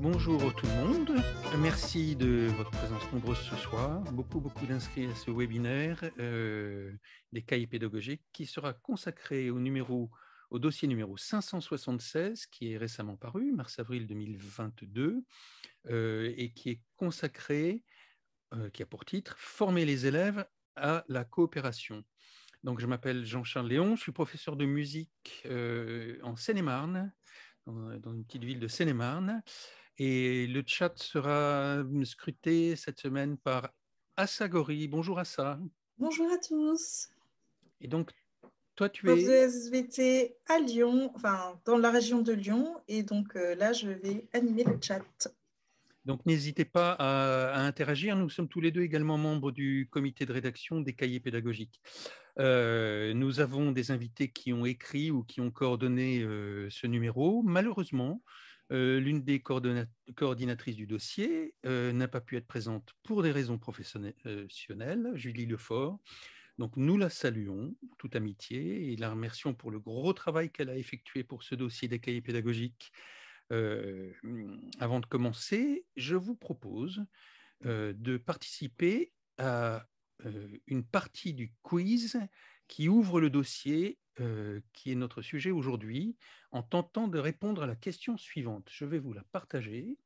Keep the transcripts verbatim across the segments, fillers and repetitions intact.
Bonjour tout le monde, merci de votre présence nombreuse ce soir. Beaucoup, beaucoup d'inscrits à ce webinaire euh, des cahiers pédagogiques qui sera consacré au, numéro, au dossier numéro cinq cent soixante-seize qui est récemment paru, mars-avril deux mille vingt-deux, euh, et qui est consacré, euh, qui a pour titre « Former les élèves à la coopération ». Donc, je m'appelle Jean-Charles Léon, je suis professeur de musique euh, en Seine-et-Marne, dans, dans une petite ville de Seine-et-Marne. Et le chat sera scruté cette semaine par Assa Gori. Bonjour Assa. Bonjour à tous. Et donc, toi, tu Prof de es... S V T à Lyon, enfin dans la région de Lyon, et donc euh, là, je vais animer le chat. Donc, n'hésitez pas à, à interagir. Nous sommes tous les deux également membres du comité de rédaction des cahiers pédagogiques. Euh, nous avons des invités qui ont écrit ou qui ont coordonné euh, ce numéro. Malheureusement, euh, l'une des coordonna- coordinatrices du dossier euh, n'a pas pu être présente pour des raisons professionnelles, Julie Lefort. Donc, nous la saluons, toute amitié, et la remercions pour le gros travail qu'elle a effectué pour ce dossier des cahiers pédagogiques. Euh, avant de commencer, je vous propose euh, de participer à euh, une partie du quiz qui ouvre le dossier euh, qui est notre sujet aujourd'hui, en tentant de répondre à la question suivante. Je vais vous la partager.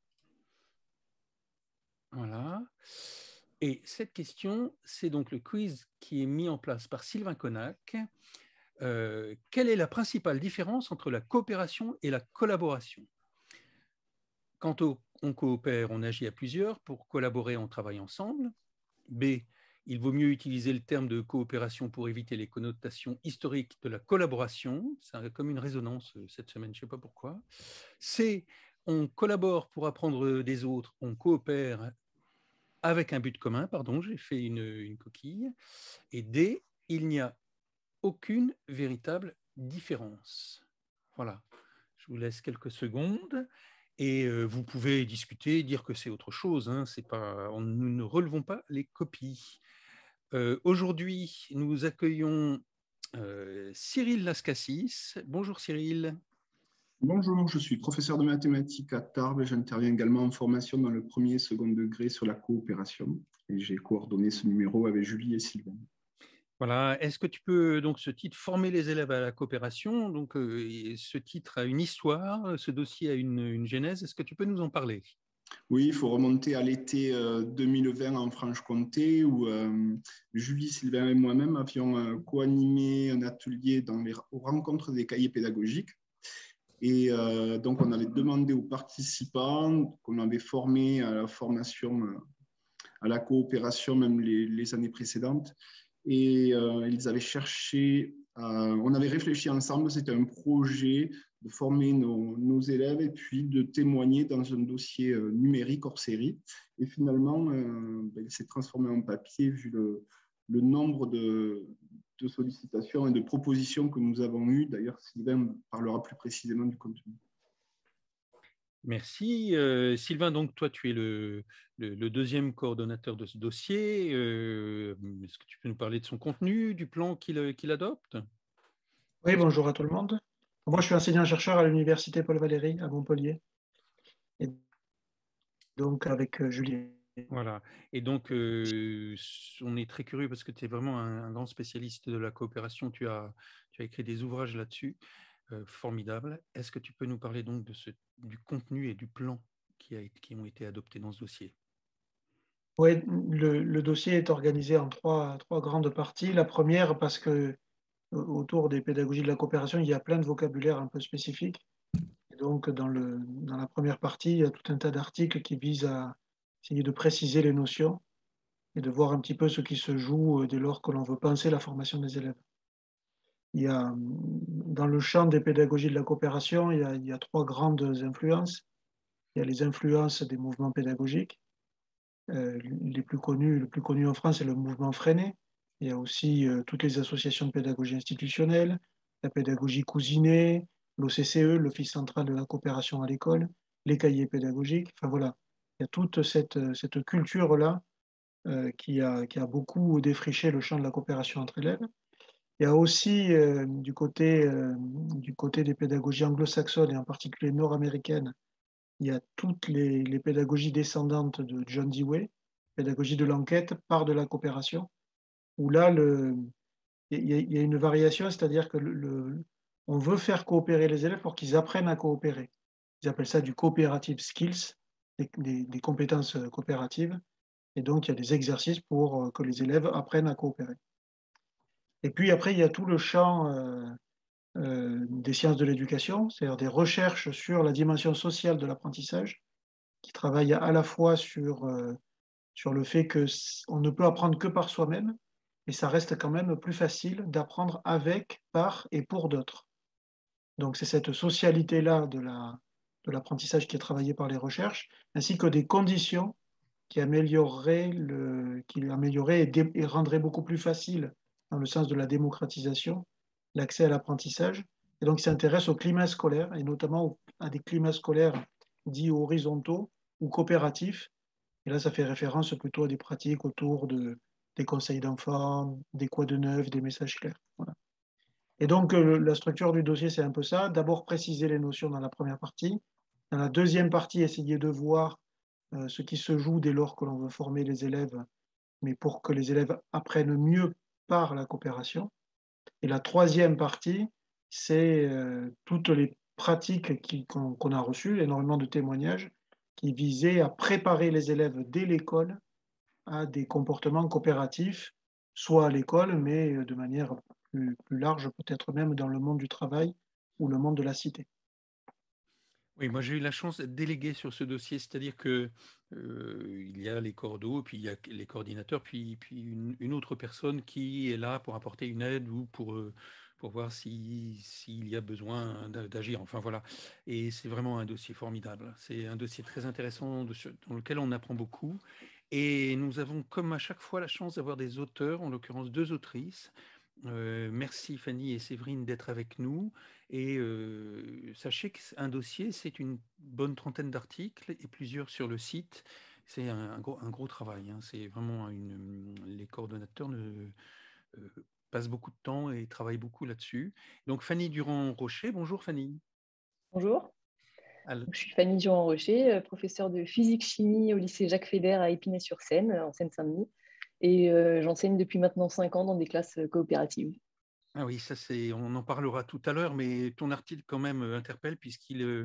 Voilà. Et cette question, c'est donc le quiz qui est mis en place par Sylvain Connac. Euh, quelle est la principale différence entre la coopération et la collaboration? Quand on coopère, on agit à plusieurs. Pour collaborer, on travaille ensemble. B, il vaut mieux utiliser le terme de coopération pour éviter les connotations historiques de la collaboration. C'est comme une résonance cette semaine, je ne sais pas pourquoi. C, on collabore pour apprendre des autres, on coopère avec un but commun, pardon, j'ai fait une, une coquille. Et D, il n'y a aucune véritable différence. Voilà, je vous laisse quelques secondes et euh, vous pouvez discuter, dire que c'est autre chose. Hein, c'est pas, on, nous ne relevons pas les copies. Euh, Aujourd'hui, nous accueillons euh, Cyril Lascassis. Bonjour Cyril. Bonjour, je suis professeur de mathématiques à Tarbes et j'interviens également en formation dans le premier et second degré sur la coopération. Et j'ai coordonné ce numéro avec Julie et Sylvain. Voilà. Est-ce que tu peux, donc, ce titre, former les élèves à la coopération, donc, euh, ce titre a une histoire, ce dossier a une, une genèse. Est-ce que tu peux nous en parler? Oui, il faut remonter à l'été euh, deux mille vingt en Franche-Comté où euh, Julie, Sylvain et moi-même avions euh, co-animé un atelier dans les, aux rencontres des cahiers pédagogiques. Et euh, donc, on avait demandé aux participants qu'on avait formés à la formation, euh, à la coopération, même les, les années précédentes. Et euh, ils avaient cherché, euh, on avait réfléchi ensemble, c'était un projet de former nos, nos, élèves et puis de témoigner dans un dossier euh, numérique hors série. Et finalement, euh, ben, il s'est transformé en papier vu le, le nombre de, de sollicitations et de propositions que nous avons eues. D'ailleurs, Sylvain parlera plus précisément du contenu. Merci. Euh, Sylvain, donc toi, tu es le, le, le deuxième coordonnateur de ce dossier. Euh, Est-ce que tu peux nous parler de son contenu, du plan qu'il qu'il adopte? Oui, bonjour à tout le monde. Moi, je suis enseignant-chercheur à l'université Paul Valéry à Montpellier. Et donc, avec euh, Julie. Voilà. Et donc, euh, on est très curieux parce que tu es vraiment un, un grand spécialiste de la coopération. Tu as, tu as écrit des ouvrages là-dessus. Euh, formidable. Est-ce que tu peux nous parler donc de ce, du contenu et du plan qui, a, qui ont été adoptés dans ce dossier? Oui, le, le dossier est organisé en trois, trois grandes parties. La première, parce que autour des pédagogies de la coopération, il y a plein de vocabulaire un peu spécifique. Et donc, dans, le, dans la première partie, il y a tout un tas d'articles qui visent à essayer de préciser les notions et de voir un petit peu ce qui se joue dès lors que l'on veut penser la formation des élèves. Il y a, dans le champ des pédagogies de la coopération, il y a, il y a trois grandes influences. Il y a les influences des mouvements pédagogiques. Euh, les plus connus, le plus connu en France, c'est le mouvement Freinet. Il y a aussi euh, toutes les associations de pédagogie institutionnelle, la pédagogie cousinée, l'O C C E, l'Office central de la coopération à l'école, les cahiers pédagogiques. Enfin voilà, il y a toute cette, cette culture-là euh, qui a, qui a beaucoup défriché le champ de la coopération entre élèves. Il y a aussi euh, du côté, euh, du côté des pédagogies anglo-saxonnes et en particulier nord-américaines il y a toutes les, les pédagogies descendantes de John Dewey, pédagogie de l'enquête par de la coopération, où là, le, il y, a, il y a une variation, c'est-à-dire que le, le, on veut faire coopérer les élèves pour qu'ils apprennent à coopérer. Ils appellent ça du cooperative skills, des, des, des compétences coopératives. Et donc, il y a des exercices pour que les élèves apprennent à coopérer. Et puis après, il y a tout le champ euh, euh, des sciences de l'éducation, c'est-à-dire des recherches sur la dimension sociale de l'apprentissage, qui travaillent à la fois sur, euh, sur le fait qu'on ne peut apprendre que par soi-même, mais ça reste quand même plus facile d'apprendre avec, par et pour d'autres. Donc c'est cette socialité-là de la, de l'apprentissage qui est travaillée par les recherches, ainsi que des conditions qui amélioreraient, le, qui amélioreraient et, dé, et rendraient beaucoup plus facile, dans le sens de la démocratisation, l'accès à l'apprentissage. Et donc, il s'intéresse au climat scolaire, et notamment à des climats scolaires dits horizontaux ou coopératifs. Et là, ça fait référence plutôt à des pratiques autour de, des conseils d'enfants, des quoi de neuf, des messages clairs. Voilà. Et donc, euh, la structure du dossier, c'est un peu ça. D'abord, préciser les notions dans la première partie. Dans la deuxième partie, essayer de voir euh, ce qui se joue dès lors que l'on veut former les élèves, mais pour que les élèves apprennent mieux par la coopération. Et la troisième partie, c'est euh, toutes les pratiques qui, qu'on, qu'on a reçues, énormément de témoignages, qui visaient à préparer les élèves dès l'école à des comportements coopératifs, soit à l'école, mais de manière plus, plus large, peut-être même dans le monde du travail ou le monde de la cité. Oui, moi j'ai eu la chance d'être délégué sur ce dossier, c'est-à-dire que euh, il y a les cordeaux, puis il y a les coordinateurs, puis, puis une, une autre personne qui est là pour apporter une aide ou pour, euh, pour voir si, s'il y a besoin d'agir. Enfin voilà. Et c'est vraiment un dossier formidable. C'est un dossier très intéressant de ce, dans lequel on apprend beaucoup. Et nous avons, comme à chaque fois, la chance d'avoir des auteurs, en l'occurrence deux autrices. Euh, merci Fanny et Séverine d'être avec nous. Et euh, sachez qu'un dossier, c'est une bonne trentaine d'articles et plusieurs sur le site. C'est un, un, gros, un gros travail. Hein. C'est vraiment une. Les coordonnateurs ne, euh, passent beaucoup de temps et travaillent beaucoup là-dessus. Donc Fanny Durand-Rocher, bonjour Fanny. Bonjour. Alors... Je suis Fanny Durand-Rocher, professeure de physique-chimie au lycée Jacques Fédère à Épinay-sur-Seine, en Seine-Saint-Denis. Et euh, j'enseigne depuis maintenant cinq ans dans des classes coopératives. Ah oui, ça c'est, on en parlera tout à l'heure, mais ton article quand même interpelle puisqu'il euh,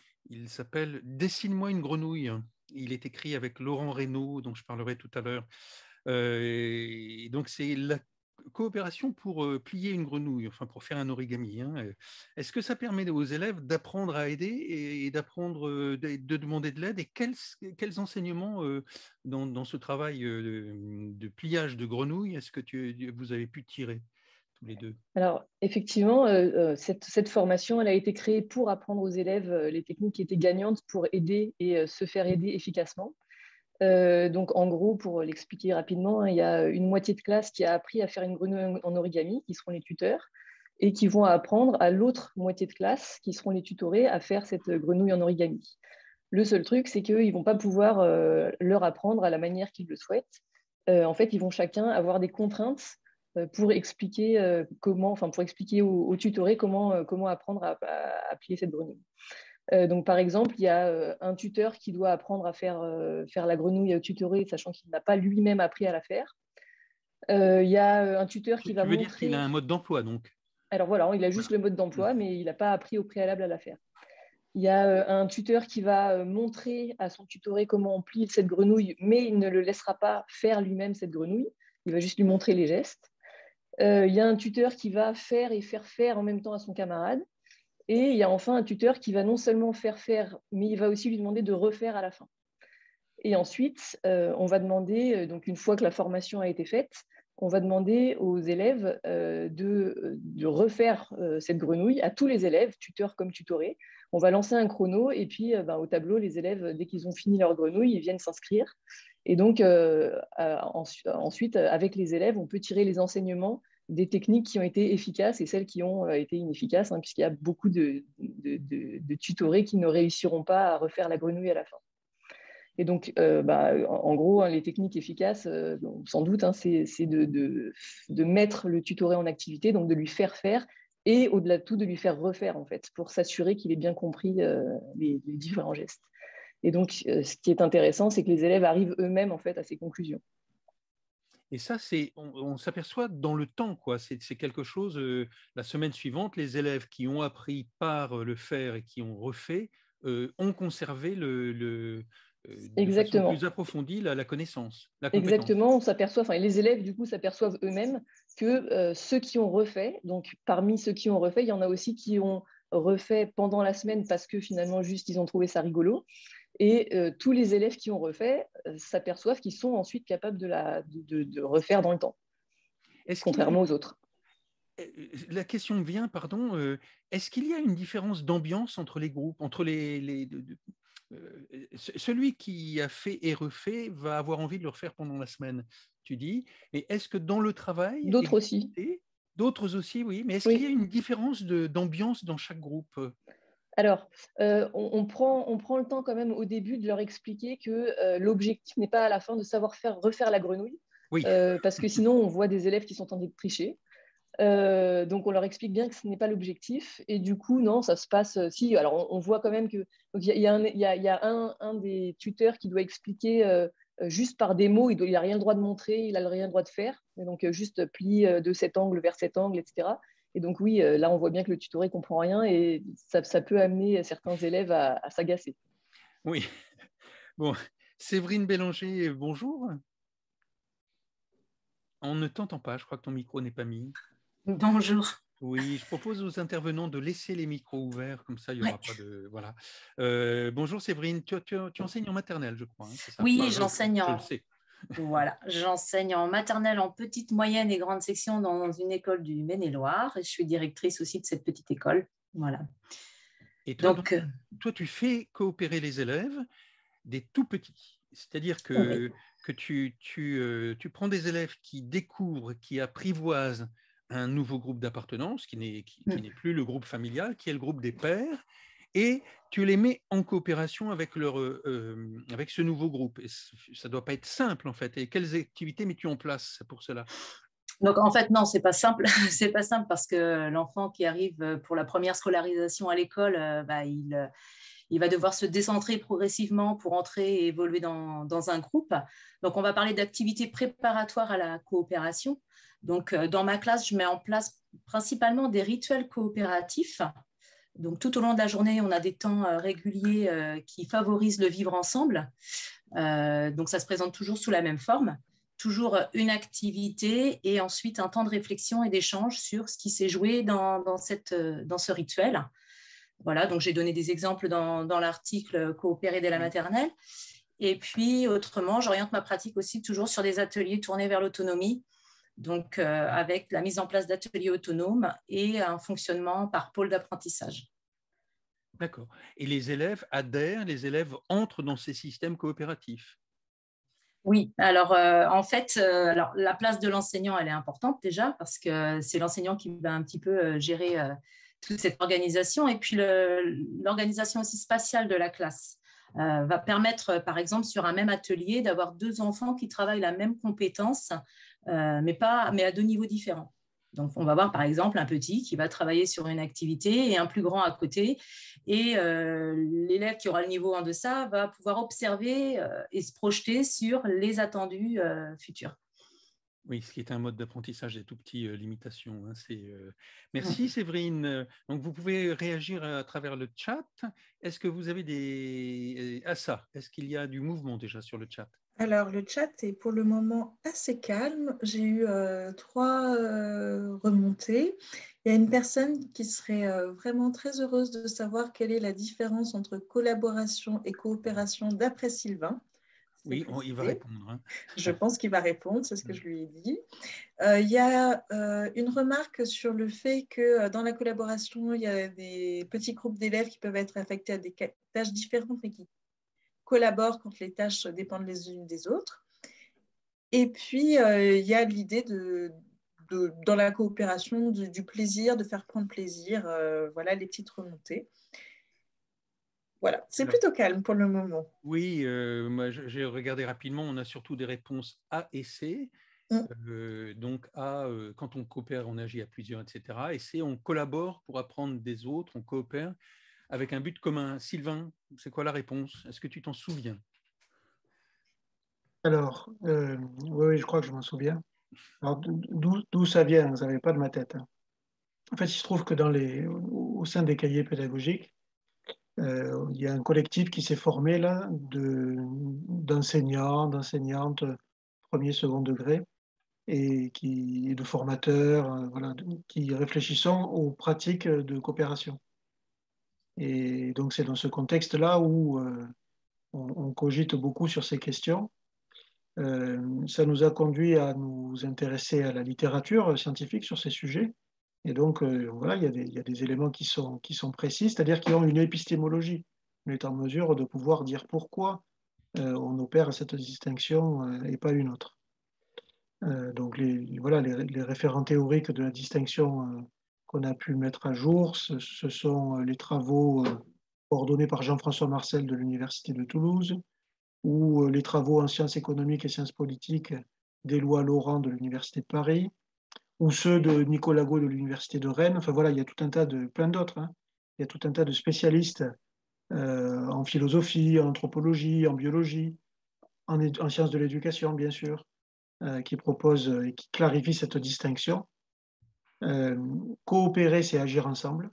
il s'appelle « Dessine-moi une grenouille ». Il est écrit avec Laurent Reynaud, dont je parlerai tout à l'heure. Euh, et donc c'est la coopération pour euh, plier une grenouille, enfin pour faire un origami. Hein. Est-ce que ça permet aux élèves d'apprendre à aider et, et d'apprendre, euh, de, de demander de l'aide? Et quels, quels enseignements euh, dans, dans ce travail euh, de, de pliage de grenouille est-ce que tu, vous avez pu tirer tous les deux? Alors, effectivement, euh, cette, cette formation, elle a été créée pour apprendre aux élèves euh, les techniques qui étaient gagnantes pour aider et euh, se faire aider efficacement. Euh, donc, en gros, pour l'expliquer rapidement, hein, il y a une moitié de classe qui a appris à faire une grenouille en origami, qui seront les tuteurs, et qui vont apprendre à l'autre moitié de classe, qui seront les tutorés, à faire cette grenouille en origami. Le seul truc, c'est qu'ils ne vont pas pouvoir euh, leur apprendre à la manière qu'ils le souhaitent. Euh, en fait, ils vont chacun avoir des contraintes euh, pour expliquer euh, comment, enfin pour expliquer aux, aux tutorés comment, euh, comment apprendre à, à, à plier cette grenouille. Euh, donc, par exemple, il y a euh, un tuteur qui doit apprendre à faire, euh, faire la grenouille tutorée, sachant qu'il n'a pas lui-même appris à la faire. Euh, il y a un tuteur qui tu va veux montrer... dire qu'il a un mode d'emploi, donc? Alors voilà, il a juste le mode d'emploi, mais il n'a pas appris au préalable à la faire. Il y a euh, un tuteur qui va euh, montrer à son tutoré comment on plie cette grenouille, mais il ne le laissera pas faire lui-même cette grenouille. Il va juste lui montrer les gestes. Euh, il y a un tuteur qui va faire et faire faire en même temps à son camarade. Et il y a enfin un tuteur qui va non seulement faire faire, mais il va aussi lui demander de refaire à la fin. Et ensuite, euh, on va demander, donc une fois que la formation a été faite, on va demander aux élèves euh, de, de refaire euh, cette grenouille, à tous les élèves, tuteurs comme tutorés. On va lancer un chrono et puis euh, ben, au tableau, les élèves, dès qu'ils ont fini leur grenouille, ils viennent s'inscrire. Et donc, euh, euh, ensuite, avec les élèves, on peut tirer les enseignements des techniques qui ont été efficaces et celles qui ont euh, été inefficaces, hein, puisqu'il y a beaucoup de, de, de, de tutorés qui ne réussiront pas à refaire la grenouille à la fin. Et donc, euh, bah, en gros, hein, les techniques efficaces, euh, sans doute, hein, c'est de, de, de mettre le tutoré en activité, donc de lui faire faire, et au-delà de tout, de lui faire refaire, en fait, pour s'assurer qu'il ait bien compris euh, les, les différents gestes. Et donc, euh, ce qui est intéressant, c'est que les élèves arrivent eux-mêmes en fait à ces conclusions. Et ça, c'est, on, on s'aperçoit dans le temps, quoi. C'est, c'est quelque chose, euh, la semaine suivante, les élèves qui ont appris par le faire et qui ont refait euh, ont conservé le, le, euh, de façon Exactement. plus approfondie la, la connaissance, la compétence. Exactement, on s'aperçoit, enfin, les élèves, du coup, s'aperçoivent eux-mêmes que euh, ceux qui ont refait, donc parmi ceux qui ont refait, il y en a aussi qui ont refait pendant la semaine parce que finalement, juste, ils ont trouvé ça rigolo. Et euh, tous les élèves qui ont refait euh, s'aperçoivent qu'ils sont ensuite capables de, la, de, de refaire dans le temps, Est-ce contrairement qu'il y a... aux autres. La question vient, pardon, euh, est-ce qu'il y a une différence d'ambiance entre les groupes, entre les... les de, de, euh, celui qui a fait et refait va avoir envie de le refaire pendant la semaine, tu dis, et est-ce que dans le travail, D'autres aussi. D'autres aussi, oui, mais est-ce oui. qu'il y a une différence de, d'ambiance dans chaque groupe? Alors, euh, on, on, prend, on prend le temps quand même au début de leur expliquer que euh, l'objectif n'est pas à la fin de savoir faire refaire la grenouille, oui. euh, parce que sinon on voit des élèves qui sont en train de tricher. Euh, donc on leur explique bien que ce n'est pas l'objectif, et du coup non, ça se passe. Euh, si, alors on, on voit quand même que il y a, y a, un, y a, y a un, un des tuteurs qui doit expliquer euh, juste par des mots, il n'a rien le droit de montrer, il n'a rien le droit de faire, et donc euh, juste plie euh, de cet angle vers cet angle, et cetera. Et donc oui, euh, là on voit bien que le tutoré ne comprend rien, et ça, ça peut amener certains élèves à, à s'agacer. Oui. Bon, Séverine Bélanger, bonjour. On ne t'entend pas, je crois que ton micro n'est pas mis. Bonjour. Oui, je propose aux intervenants de laisser les micros ouverts, comme ça il n'y aura ouais. pas de... Voilà. Euh, bonjour Séverine, tu, tu, tu enseignes en maternelle, je crois, hein, c'est ça? Oui, enfin, j'enseigne en... Je le sais. Voilà, j'enseigne en maternelle, en petite, moyenne et grande section dans une école du Maine-et-Loire, et je suis directrice aussi de cette petite école. Voilà. Et toi, donc, donc, toi, tu fais coopérer les élèves des tout petits, c'est-à-dire que, oui. que tu, tu, euh, tu prends des élèves qui découvrent, qui apprivoisent un nouveau groupe d'appartenance, qui n'est qui, qui n'est plus le groupe familial, qui est le groupe des pairs, et tu les mets en coopération avec, leur, euh, avec ce nouveau groupe. Et ça ne doit pas être simple, en fait. Et quelles activités mets-tu en place pour cela? Donc, en fait, non, c'est pas simple. C'est pas simple parce que l'enfant qui arrive pour la première scolarisation à l'école, bah, il, il va devoir se décentrer progressivement pour entrer et évoluer dans, dans un groupe. Donc, on va parler d'activités préparatoires à la coopération. Donc, dans ma classe, je mets en place principalement des rituels coopératifs. Donc, tout au long de la journée, on a des temps euh, réguliers euh, qui favorisent le vivre ensemble. Euh, donc, ça se présente toujours sous la même forme. Toujours une activité et ensuite un temps de réflexion et d'échange sur ce qui s'est joué dans, dans, cette, dans ce rituel. Voilà, donc j'ai donné des exemples dans, dans l'article Coopérer dès la maternelle. Et puis, autrement, j'oriente ma pratique aussi toujours sur des ateliers tournés vers l'autonomie, donc euh, avec la mise en place d'ateliers autonomes et un fonctionnement par pôle d'apprentissage. D'accord. Et les élèves adhèrent, les élèves entrent dans ces systèmes coopératifs? Oui, alors euh, en fait, euh, alors, la place de l'enseignant, elle est importante déjà parce que c'est l'enseignant qui va un petit peu euh, gérer euh, toute cette organisation, et puis l'organisation aussi spatiale de la classe euh, va permettre, par exemple, sur un même atelier, d'avoir deux enfants qui travaillent la même compétence, euh, mais, pas, mais à deux niveaux différents. Donc, on va voir, par exemple, un petit qui va travailler sur une activité et un plus grand à côté. Et euh, l'élève qui aura le niveau en deçà va pouvoir observer euh, et se projeter sur les attendus euh, futurs. Oui, ce qui est un mode d'apprentissage des tout petits, euh, limitations. Hein, c'est, euh... Merci mmh. Séverine. Donc, vous pouvez réagir à travers le chat. Est-ce que vous avez des... Ah ça, est-ce qu'il y a du mouvement déjà sur le chat? Alors, le chat est pour le moment assez calme. J'ai eu euh, trois euh, remontées. Il y a une personne qui serait euh, vraiment très heureuse de savoir quelle est la différence entre collaboration et coopération d'après Sylvain. Oui, on, il va répondre. Hein. Je pense qu'il va répondre, c'est ce que je lui ai dit. Euh, il y a euh, une remarque sur le fait que euh, dans la collaboration, il y a des petits groupes d'élèves qui peuvent être affectés à des tâches différentes mais qui collaborent quand les tâches dépendent les unes des autres. Et puis, euh, il y a l'idée de, de, dans la coopération de, du plaisir, de faire prendre plaisir. Euh, voilà les petites remontées. Voilà, c'est plutôt calme pour le moment. Oui, euh, moi, j'ai regardé rapidement, on a surtout des réponses A et C. Mmh. Euh, donc A, euh, quand on coopère, on agit à plusieurs, et cetera. Et C, on collabore pour apprendre des autres, on coopère avec un but commun. Sylvain, c'est quoi la réponse? Est-ce que tu t'en souviens? Alors, euh, oui, oui, je crois que je m'en souviens. Alors, d'où d'où ça vient? Vous n'avez pas de ma tête, hein. En fait, il se trouve que dans les, au sein des cahiers pédagogiques, euh, il y a un collectif qui s'est formé là de, d'enseignants, d'enseignantes, premier, second degré, et qui, de formateurs, euh, voilà, de- qui réfléchissent aux pratiques de coopération. Et donc, c'est dans ce contexte-là où euh, on, on cogite beaucoup sur ces questions. Euh, ça nous a conduit à nous intéresser à la littérature scientifique sur ces sujets. Et donc, euh, voilà, il y a des, il y a des éléments qui sont, qui sont précis, c'est-à-dire qui ont une épistémologie. On est en mesure de pouvoir dire pourquoi euh, on opère cette distinction euh, et pas une autre. Euh, donc, les, voilà, les, les référents théoriques de la distinction euh, qu'on a pu mettre à jour, ce, ce sont les travaux euh, coordonnés par Jean-François Marcel de l'Université de Toulouse, ou euh, les travaux en sciences économiques et sciences politiques d'Éloi Laurent de l'Université de Paris, ou ceux de Nicolas Gault de l'Université de Rennes. Enfin voilà, il y a tout un tas de, plein d'autres, hein. Il y a tout un tas de spécialistes euh, en philosophie, en anthropologie, en biologie, en, en sciences de l'éducation, bien sûr, euh, qui proposent et qui clarifient cette distinction. Euh, coopérer, c'est agir ensemble.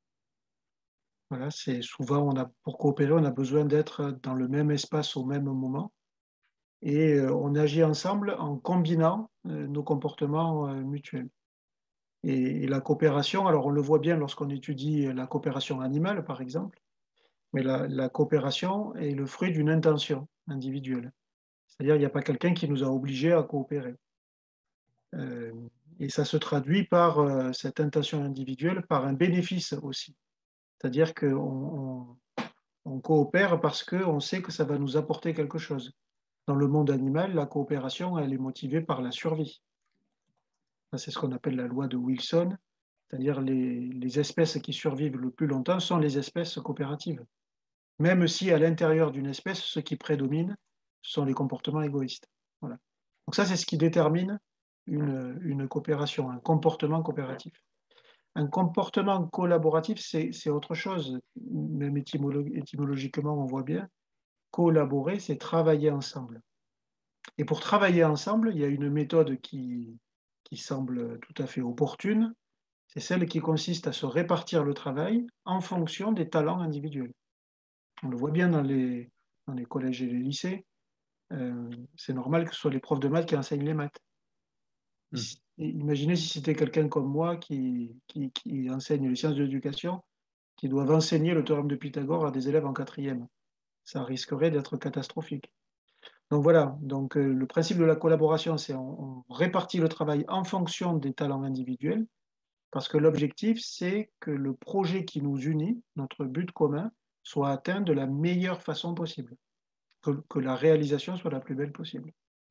Voilà, c'est souvent, on a, pour coopérer, on a besoin d'être dans le même espace au même moment. Et euh, on agit ensemble en combinant euh, nos comportements euh, mutuels. Et, et la coopération, alors on le voit bien lorsqu'on étudie la coopération animale, par exemple, mais la, la coopération est le fruit d'une intention individuelle. C'est-à-dire qu'il n'y a pas quelqu'un qui nous a obligés à coopérer. Euh, et ça se traduit par euh, cette intention individuelle, par un bénéfice aussi. C'est-à-dire qu'on on, on coopère parce qu'on sait que ça va nous apporter quelque chose. Dans le monde animal, la coopération, elle est motivée par la survie. C'est ce qu'on appelle la loi de Wilson, c'est-à-dire les, les espèces qui survivent le plus longtemps sont les espèces coopératives. Même si à l'intérieur d'une espèce, ce qui prédomine sont les comportements égoïstes. Voilà. Donc ça, c'est ce qui détermine une, une coopération, un comportement coopératif. Un comportement collaboratif, c'est autre chose. Même étymolo étymologiquement, on voit bien. Collaborer, c'est travailler ensemble. Et pour travailler ensemble, il y a une méthode qui, qui semble tout à fait opportune. C'est celle qui consiste à se répartir le travail en fonction des talents individuels. On le voit bien dans les, dans les collèges et les lycées. Euh, c'est normal que ce soit les profs de maths qui enseignent les maths. Mmh. Imaginez si c'était quelqu'un comme moi qui, qui, qui enseigne les sciences de l'éducation, qui doivent enseigner le théorème de Pythagore à des élèves en quatrième. Ça risquerait d'être catastrophique. Donc voilà, donc, euh, le principe de la collaboration, c'est on, on répartit le travail en fonction des talents individuels, parce que l'objectif, c'est que le projet qui nous unit, notre but commun, soit atteint de la meilleure façon possible, que, que la réalisation soit la plus belle possible.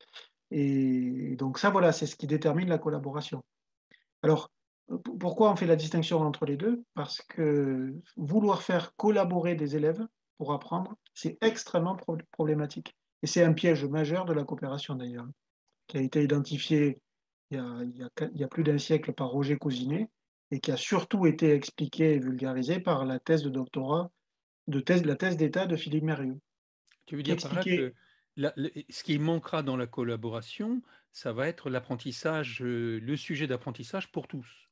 Et donc ça, voilà, c'est ce qui détermine la collaboration. Alors, pourquoi on fait la distinction entre les deux? Parce que vouloir faire collaborer des élèves pour apprendre, c'est extrêmement pro problématique. Et c'est un piège majeur de la coopération d'ailleurs, qui a été identifié il y a, il y a, il y a plus d'un siècle par Roger Cousinet et qui a surtout été expliqué et vulgarisé par la thèse de doctorat, de thèse, la thèse d'état de Philippe Mérieux. Tu veux Qui dire par là expliquait, que la, le, ce qui manquera dans la collaboration, ça va être l'apprentissage, euh, le sujet d'apprentissage pour tous.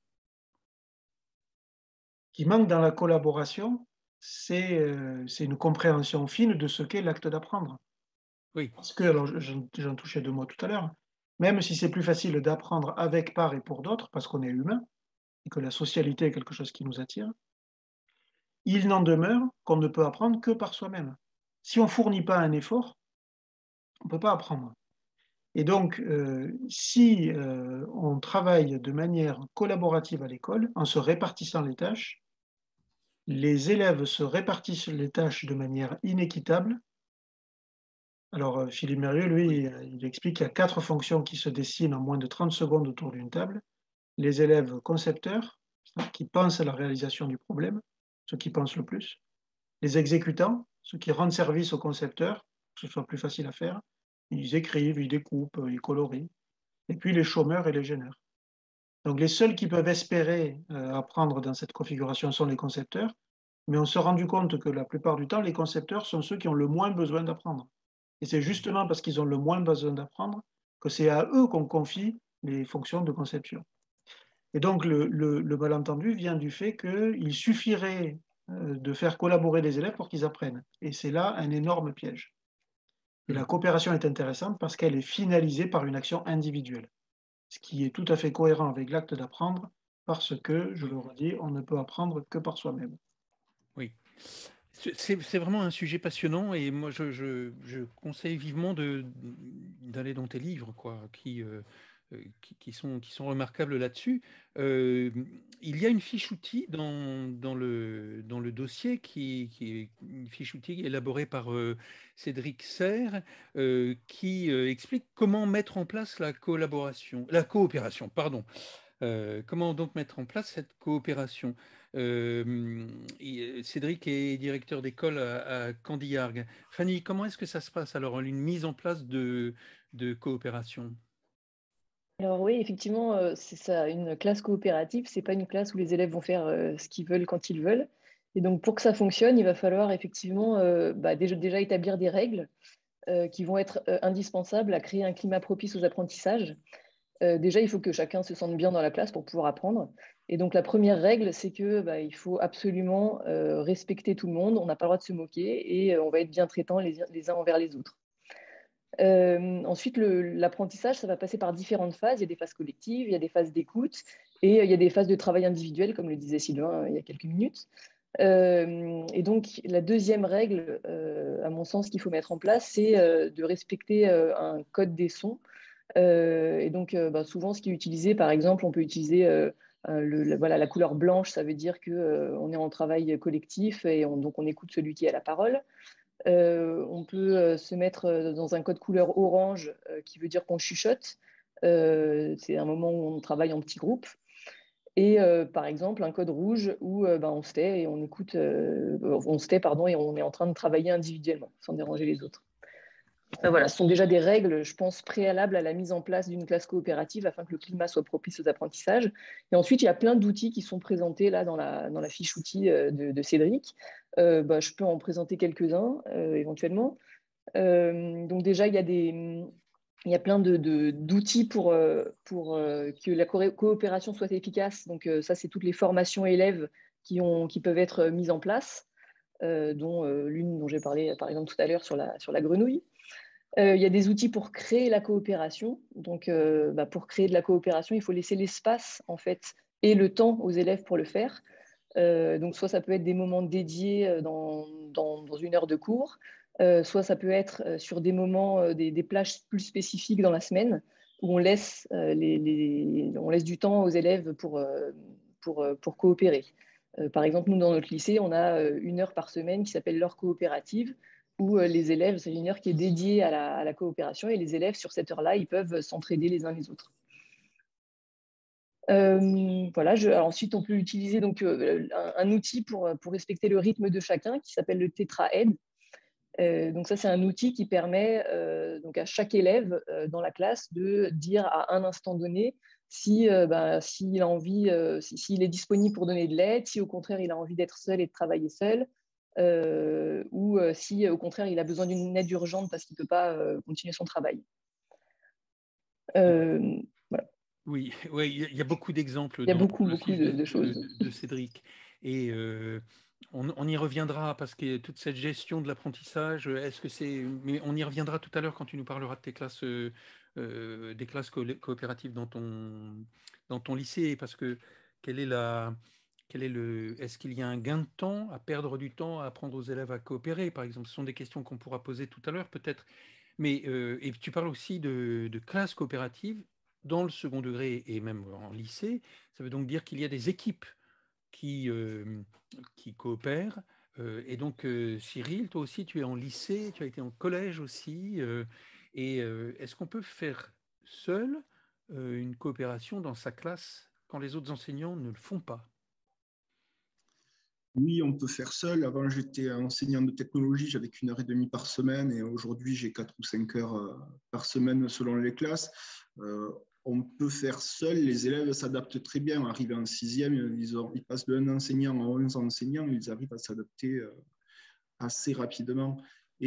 qui manque dans la collaboration, c'est euh, une compréhension fine de ce qu'est l'acte d'apprendre. Oui. Parce que, alors j'en touchais deux mots tout à l'heure, même si c'est plus facile d'apprendre avec, par et pour d'autres, parce qu'on est humain, et que la socialité est quelque chose qui nous attire, il n'en demeure qu'on ne peut apprendre que par soi-même. Si on ne fournit pas un effort, on ne peut pas apprendre. Et donc, euh, si euh, on travaille de manière collaborative à l'école, en se répartissant les tâches, les élèves se répartissent les tâches de manière inéquitable. Alors, Philippe Mérieux, lui, Oui. il explique qu'il y a quatre fonctions qui se dessinent en moins de trente secondes autour d'une table. Les élèves concepteurs, qui pensent à la réalisation du problème, ceux qui pensent le plus. Les exécutants, ceux qui rendent service aux concepteurs, que ce soit plus facile à faire. Ils écrivent, ils découpent, ils colorient. Et puis les chômeurs et les gêneurs. Donc les seuls qui peuvent espérer euh, apprendre dans cette configuration sont les concepteurs, mais on s'est rendu compte que la plupart du temps, les concepteurs sont ceux qui ont le moins besoin d'apprendre. Et c'est justement parce qu'ils ont le moins besoin d'apprendre que c'est à eux qu'on confie les fonctions de conception. Et donc, le, le, le malentendu vient du fait qu'il suffirait de faire collaborer les élèves pour qu'ils apprennent. Et c'est là un énorme piège. Et la coopération est intéressante parce qu'elle est finalisée par une action individuelle, ce qui est tout à fait cohérent avec l'acte d'apprendre, parce que, je le redis, on ne peut apprendre que par soi-même. Oui. C'est vraiment un sujet passionnant et moi je, je, je conseille vivement d'aller dans tes livres quoi, qui, euh, qui, qui, sont, qui sont remarquables là-dessus. Euh, il y a une fiche outil dans, dans, le, dans le dossier qui, qui est une fiche outil élaborée par euh, Cédric Serre euh, qui euh, explique comment mettre en place la collaboration, la coopération, pardon. Euh, comment donc mettre en place cette coopération? euh, Cédric est directeur d'école à, à Candiargues. Fanny, comment est-ce que ça se passe alors, une mise en place de, de coopération? Alors oui, effectivement, euh, c'est ça, une classe coopérative, c'est pas une classe où les élèves vont faire euh, ce qu'ils veulent quand ils veulent. Et donc pour que ça fonctionne, il va falloir effectivement euh, bah, déjà, déjà établir des règles euh, qui vont être euh, indispensables à créer un climat propice aux apprentissages. Euh, déjà, il faut que chacun se sente bien dans la classe pour pouvoir apprendre. Et donc, la première règle, c'est que bah, il faut absolument euh, respecter tout le monde. On n'a pas le droit de se moquer et euh, on va être bien traitants les, les uns envers les autres. Euh, ensuite, l'apprentissage, ça va passer par différentes phases. Il y a des phases collectives, il y a des phases d'écoute et euh, il y a des phases de travail individuel, comme le disait Sylvain euh, il y a quelques minutes. Euh, et donc, la deuxième règle, euh, à mon sens, qu'il faut mettre en place, c'est euh, de respecter euh, un code des sons. Euh, et donc, euh, bah, souvent, ce qui est utilisé, par exemple, on peut utiliser euh, le, la, voilà, la couleur blanche, ça veut dire qu'on euh, est en travail collectif et on, donc on écoute celui qui a la parole. Euh, on peut euh, se mettre dans un code couleur orange euh, qui veut dire qu'on chuchote. Euh, c'est un moment où on travaille en petits groupes. Et euh, par exemple, un code rouge où euh, bah, on se tait et on écoute, euh, on se tait pardon, et on est en train de travailler individuellement sans déranger les autres. Enfin, voilà, ce sont déjà des règles, je pense, préalables à la mise en place d'une classe coopérative afin que le climat soit propice aux apprentissages. Et ensuite, il y a plein d'outils qui sont présentés là dans la, dans la fiche outils de, de Cédric. Euh, bah, je peux en présenter quelques-uns euh, éventuellement. Euh, donc déjà, il y a, des, il y a plein de, de, d'outils pour, pour euh, que la coopération soit efficace. Donc euh, ça, c'est toutes les formations élèves qui, ont, qui peuvent être mises en place, euh, dont euh, l'une dont j'ai parlé par exemple tout à l'heure sur la, sur la grenouille. Euh, il y a des outils pour créer la coopération. Donc, euh, bah, pour créer de la coopération, il faut laisser l'espace en fait et le temps aux élèves pour le faire. Euh, donc, soit ça peut être des moments dédiés dans, dans, dans une heure de cours, euh, soit ça peut être sur des moments, euh, des, des plages plus spécifiques dans la semaine où on laisse, euh, les, les, on laisse du temps aux élèves pour, euh, pour, pour coopérer. Euh, par exemple, nous, dans notre lycée, on a une heure par semaine qui s'appelle l'heure coopérative, où les élèves, c'est une heure qui est dédiée à la, à la coopération et les élèves, sur cette heure-là, ils peuvent s'entraider les uns les autres. Euh, voilà, je, ensuite, on peut utiliser donc, euh, un, un outil pour, pour respecter le rythme de chacun qui s'appelle le tétraède. Euh, donc ça, c'est un outil qui permet euh, donc à chaque élève euh, dans la classe de dire à un instant donné si, euh, bah, s'il a envie, euh, s'il est disponible pour donner de l'aide, si au contraire il a envie d'être seul et de travailler seul, euh, ou euh, si au contraire il a besoin d'une aide urgente parce qu'il ne peut pas euh, continuer son travail. Euh, voilà. Oui, ouais, il y a beaucoup d'exemples il y a dans beaucoup, le beaucoup site de, de, de choses. de, de Cédric. Et euh, on, on y reviendra parce que toute cette gestion de l'apprentissage, est-ce que c'est. Mais on y reviendra tout à l'heure quand tu nous parleras de tes classes, euh, euh, des classes co coopératives dans ton, dans ton lycée, parce que quelle est la. Quel est le, est-ce qu'il y a un gain de temps à perdre du temps à apprendre aux élèves à coopérer, par exemple? Ce sont des questions qu'on pourra poser tout à l'heure, peut-être. Mais euh, et tu parles aussi de, de classes coopératives dans le second degré et même en lycée. Ça veut donc dire qu'il y a des équipes qui, euh, qui coopèrent. Euh, et donc, euh, Cyril, toi aussi, tu es en lycée, tu as été en collège aussi. Euh, et euh, est-ce qu'on peut faire seul euh, une coopération dans sa classe quand les autres enseignants ne le font pas? Oui, on peut faire seul. Avant, j'étais enseignant de technologie, j'avais qu'une heure et demie par semaine et aujourd'hui, j'ai quatre ou cinq heures par semaine selon les classes. Euh, on peut faire seul. Les élèves s'adaptent très bien. Arrivés en sixième, ils, ont, ils passent de un enseignant à onze enseignants, ils arrivent à s'adapter assez rapidement.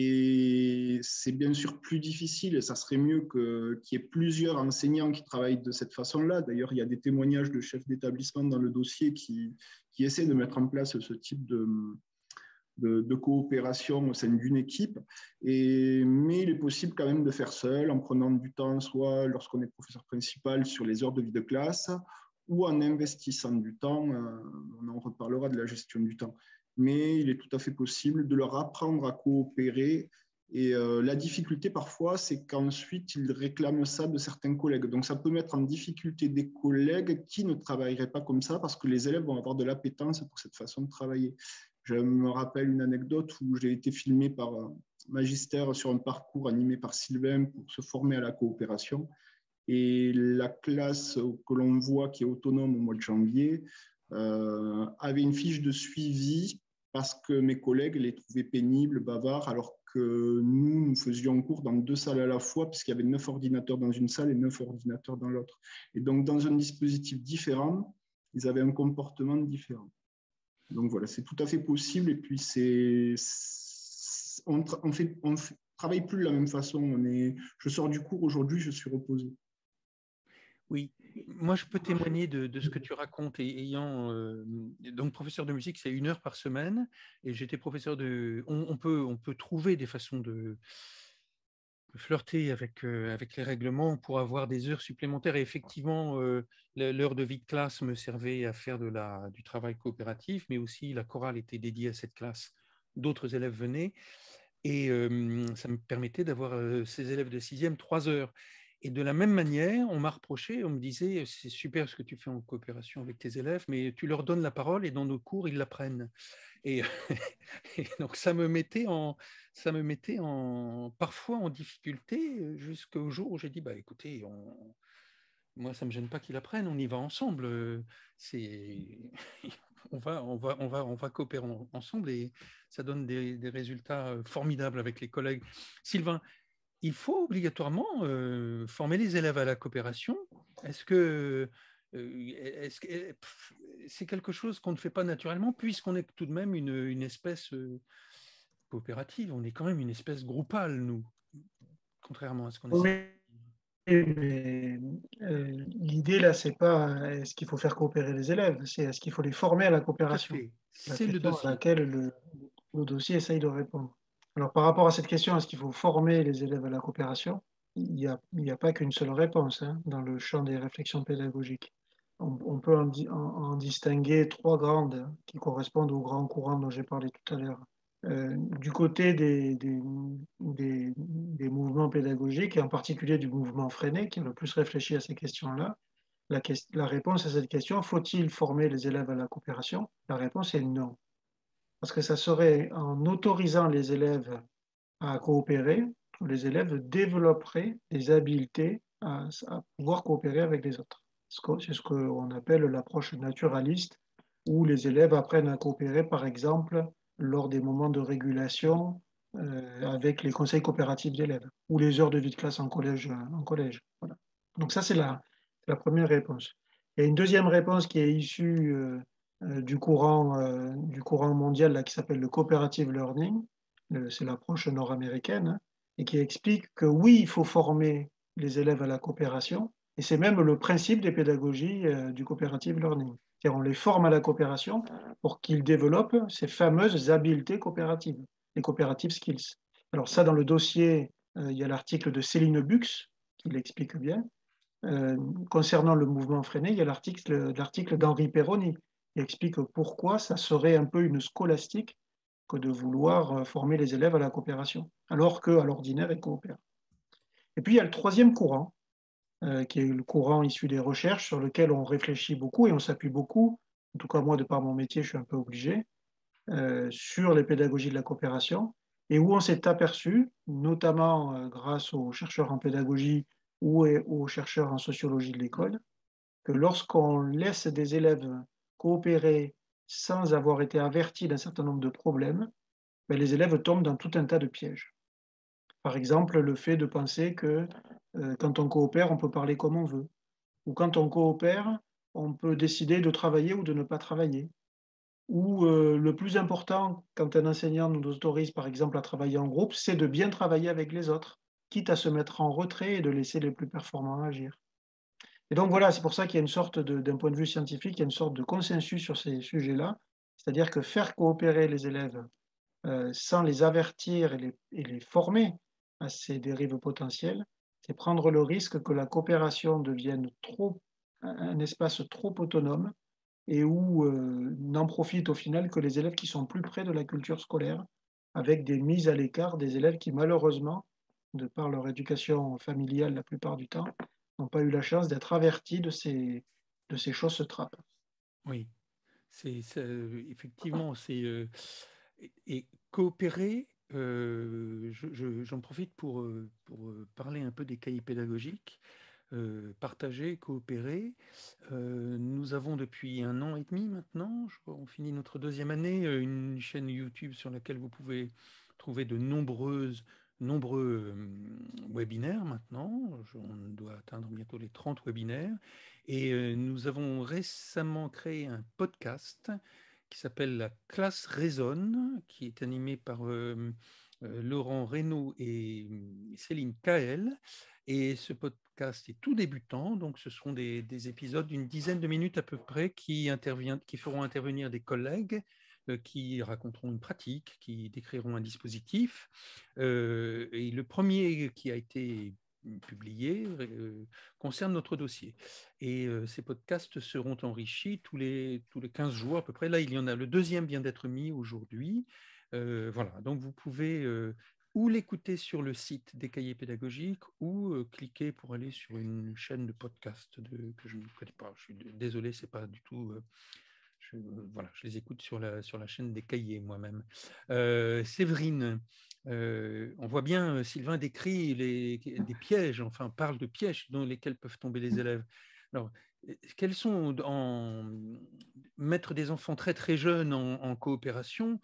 Et c'est bien sûr plus difficile, et ça serait mieux que, qu'il y ait plusieurs enseignants qui travaillent de cette façon-là. D'ailleurs, il y a des témoignages de chefs d'établissement dans le dossier qui, qui essaient de mettre en place ce type de, de, de coopération au sein d'une équipe. Et, mais il est possible quand même de faire seul, en prenant du temps, soit lorsqu'on est professeur principal sur les heures de vie de classe, ou en investissant du temps. On en reparlera de la gestion du temps. Mais il est tout à fait possible de leur apprendre à coopérer. Et euh, la difficulté parfois, c'est qu'ensuite, ils réclament ça de certains collègues. Donc, ça peut mettre en difficulté des collègues qui ne travailleraient pas comme ça parce que les élèves vont avoir de l'appétence pour cette façon de travailler. Je me rappelle une anecdote où j'ai été filmé par un magistère sur un parcours animé par Sylvain pour se former à la coopération. Et la classe que l'on voit qui est autonome au mois de janvier euh, avait une fiche de suivi parce que mes collègues les trouvaient pénibles, bavards, alors que nous, nous faisions cours dans deux salles à la fois, puisqu'il y avait neuf ordinateurs dans une salle et neuf ordinateurs dans l'autre. Et donc, dans un dispositif différent, ils avaient un comportement différent. Donc voilà, c'est tout à fait possible. Et puis, c'est, on ne fait, on fait, travaille plus de la même façon. On est, je sors du cours aujourd'hui, je suis reposé. Oui, moi je peux témoigner de, de ce que tu racontes. Et ayant euh, donc professeur de musique, c'est une heure par semaine, et j'étais professeur de. On, on peut on peut trouver des façons de, de flirter avec euh, avec les règlements pour avoir des heures supplémentaires. Et effectivement, euh, l'heure de vie de classe me servait à faire de la du travail coopératif, mais aussi la chorale était dédiée à cette classe. D'autres élèves venaient, et euh, ça me permettait d'avoir euh, ces élèves de sixième trois heures. Et de la même manière, on m'a reproché, on me disait, c'est super ce que tu fais en coopération avec tes élèves, mais tu leur donnes la parole et dans nos cours, ils l'apprennent. Et, et donc, ça me mettait en, ça me mettait en, parfois en difficulté jusqu'au jour où j'ai dit, bah, écoutez, on, moi, ça ne me gêne pas qu'ils apprennent, on y va ensemble. C'est, on va, on va, on va, on va coopérer ensemble et ça donne des, des résultats formidables avec les collègues. Sylvain, il faut obligatoirement euh, former les élèves à la coopération. Est-ce que euh, est-ce que c'est quelque chose qu'on ne fait pas naturellement puisqu'on est tout de même une, une espèce euh, coopérative, on est quand même une espèce groupale, nous, contrairement à ce qu'on Oui, essaie. mais euh, l'idée là, c'est pas est-ce qu'il faut faire coopérer les élèves, c'est est-ce qu'il faut les former à la Tout à coopération. fait, La c'est le question à dossier. laquelle le, le dossier essaye de répondre. Alors, par rapport à cette question, est-ce qu'il faut former les élèves à la coopération? Il n'y a, il y a pas qu'une seule réponse hein, dans le champ des réflexions pédagogiques. On, on peut en, di- en- en distinguer trois grandes qui correspondent aux grands courants dont j'ai parlé tout à l'heure. Euh, du côté des, des, des- des mouvements pédagogiques, et en particulier du mouvement Freinet, qui a le plus réfléchi à ces questions-là, la, ques- la réponse à cette question, faut-il former les élèves à la coopération? La réponse est non. Parce que ça serait en autorisant les élèves à coopérer que les élèves développeraient des habiletés à, à pouvoir coopérer avec les autres. C'est ce qu'on appelle l'approche naturaliste, où les élèves apprennent à coopérer, par exemple, lors des moments de régulation euh, avec les conseils coopératifs d'élèves ou les heures de vie de classe en collège. En collège. Voilà. Donc ça, c'est la, la première réponse. Il y a une deuxième réponse qui est issue euh, euh, du, courant, euh, du courant mondial là, qui s'appelle le cooperative learning, c'est l'approche nord-américaine, hein, et qui explique que oui, il faut former les élèves à la coopération, et c'est même le principe des pédagogies euh, du cooperative learning. C'est-à-dire on les forme à la coopération pour qu'ils développent ces fameuses habiletés coopératives, les cooperative skills. Alors ça, dans le dossier, euh, il y a l'article de Céline Bux qui l'explique bien. Euh, concernant le mouvement Freinet, il y a l'article l'article d'Henri Perroni qui explique pourquoi ça serait un peu une scolastique que de vouloir former les élèves à la coopération, alors qu'à l'ordinaire, ils coopèrent. Et puis, il y a le troisième courant, euh, qui est le courant issu des recherches, sur lequel on réfléchit beaucoup et on s'appuie beaucoup, en tout cas moi, de par mon métier, je suis un peu obligé, euh, sur les pédagogies de la coopération, et où on s'est aperçu, notamment euh, grâce aux chercheurs en pédagogie ou aux chercheurs en sociologie de l'école, que lorsqu'on laisse des élèves coopérer sans avoir été avertis d'un certain nombre de problèmes, ben, les élèves tombent dans tout un tas de pièges. Par exemple, le fait de penser que euh, quand on coopère, on peut parler comme on veut, où quand on coopère, on peut décider de travailler ou de ne pas travailler. Ou euh, le plus important, quand un enseignant nous autorise par exemple à travailler en groupe, c'est de bien travailler avec les autres, quitte à se mettre en retrait et de laisser les plus performants agir. Et donc voilà, c'est pour ça qu'il y a une sorte de, d'un point de vue scientifique, il y a une sorte de consensus sur ces sujets-là, c'est-à-dire que faire coopérer les élèves euh, sans les avertir et les, et les former à ces dérives potentielles, c'est prendre le risque que la coopération devienne trop, un espace trop autonome et où euh, n'en profitent au final que les élèves qui sont plus près de la culture scolaire, avec des mises à l'écart des élèves qui malheureusement, de par leur éducation familiale la plupart du temps, n'ont pas eu la chance d'être avertis de ces, de ces choses trappes. Oui, c'est, c'est, effectivement, c'est euh, et, et coopérer. Euh, je, je, j'en profite pour, euh, pour parler un peu des cahiers pédagogiques. Euh, partager, coopérer. Euh, nous avons depuis un an et demi maintenant, je crois, on finit notre deuxième année, une chaîne YouTube sur laquelle vous pouvez trouver de nombreuses, nombreux euh, webinaires maintenant. Je, on doit atteindre bientôt les trente webinaires. Et euh, nous avons récemment créé un podcast qui s'appelle La classe raisonne, qui est animé par euh, euh, Laurent Reynaud et Céline Kael. Et ce podcast est tout débutant, donc ce seront des, des épisodes d'une dizaine de minutes à peu près qui, intervient, qui feront intervenir des collègues euh, qui raconteront une pratique, qui décriront un dispositif. Euh, et le premier qui a été publié euh, concerne notre dossier. Et euh, ces podcasts seront enrichis tous les, tous les quinze jours à peu près. Là, il y en a, le deuxième vient d'être mis aujourd'hui. Euh, voilà, donc vous pouvez euh, ou l'écouter sur le site des cahiers pédagogiques ou euh, cliquer pour aller sur une chaîne de podcast de, que je ne connais pas. Je suis désolé, c'est pas du tout... Euh, je, euh, voilà, je les écoute sur la, sur la chaîne des cahiers moi-même. Euh, Séverine, euh, on voit bien, Sylvain décrit les, des pièges, enfin parle de pièges dans lesquels peuvent tomber les élèves. Alors, quels sont, en, mettre des enfants très très jeunes en, en coopération,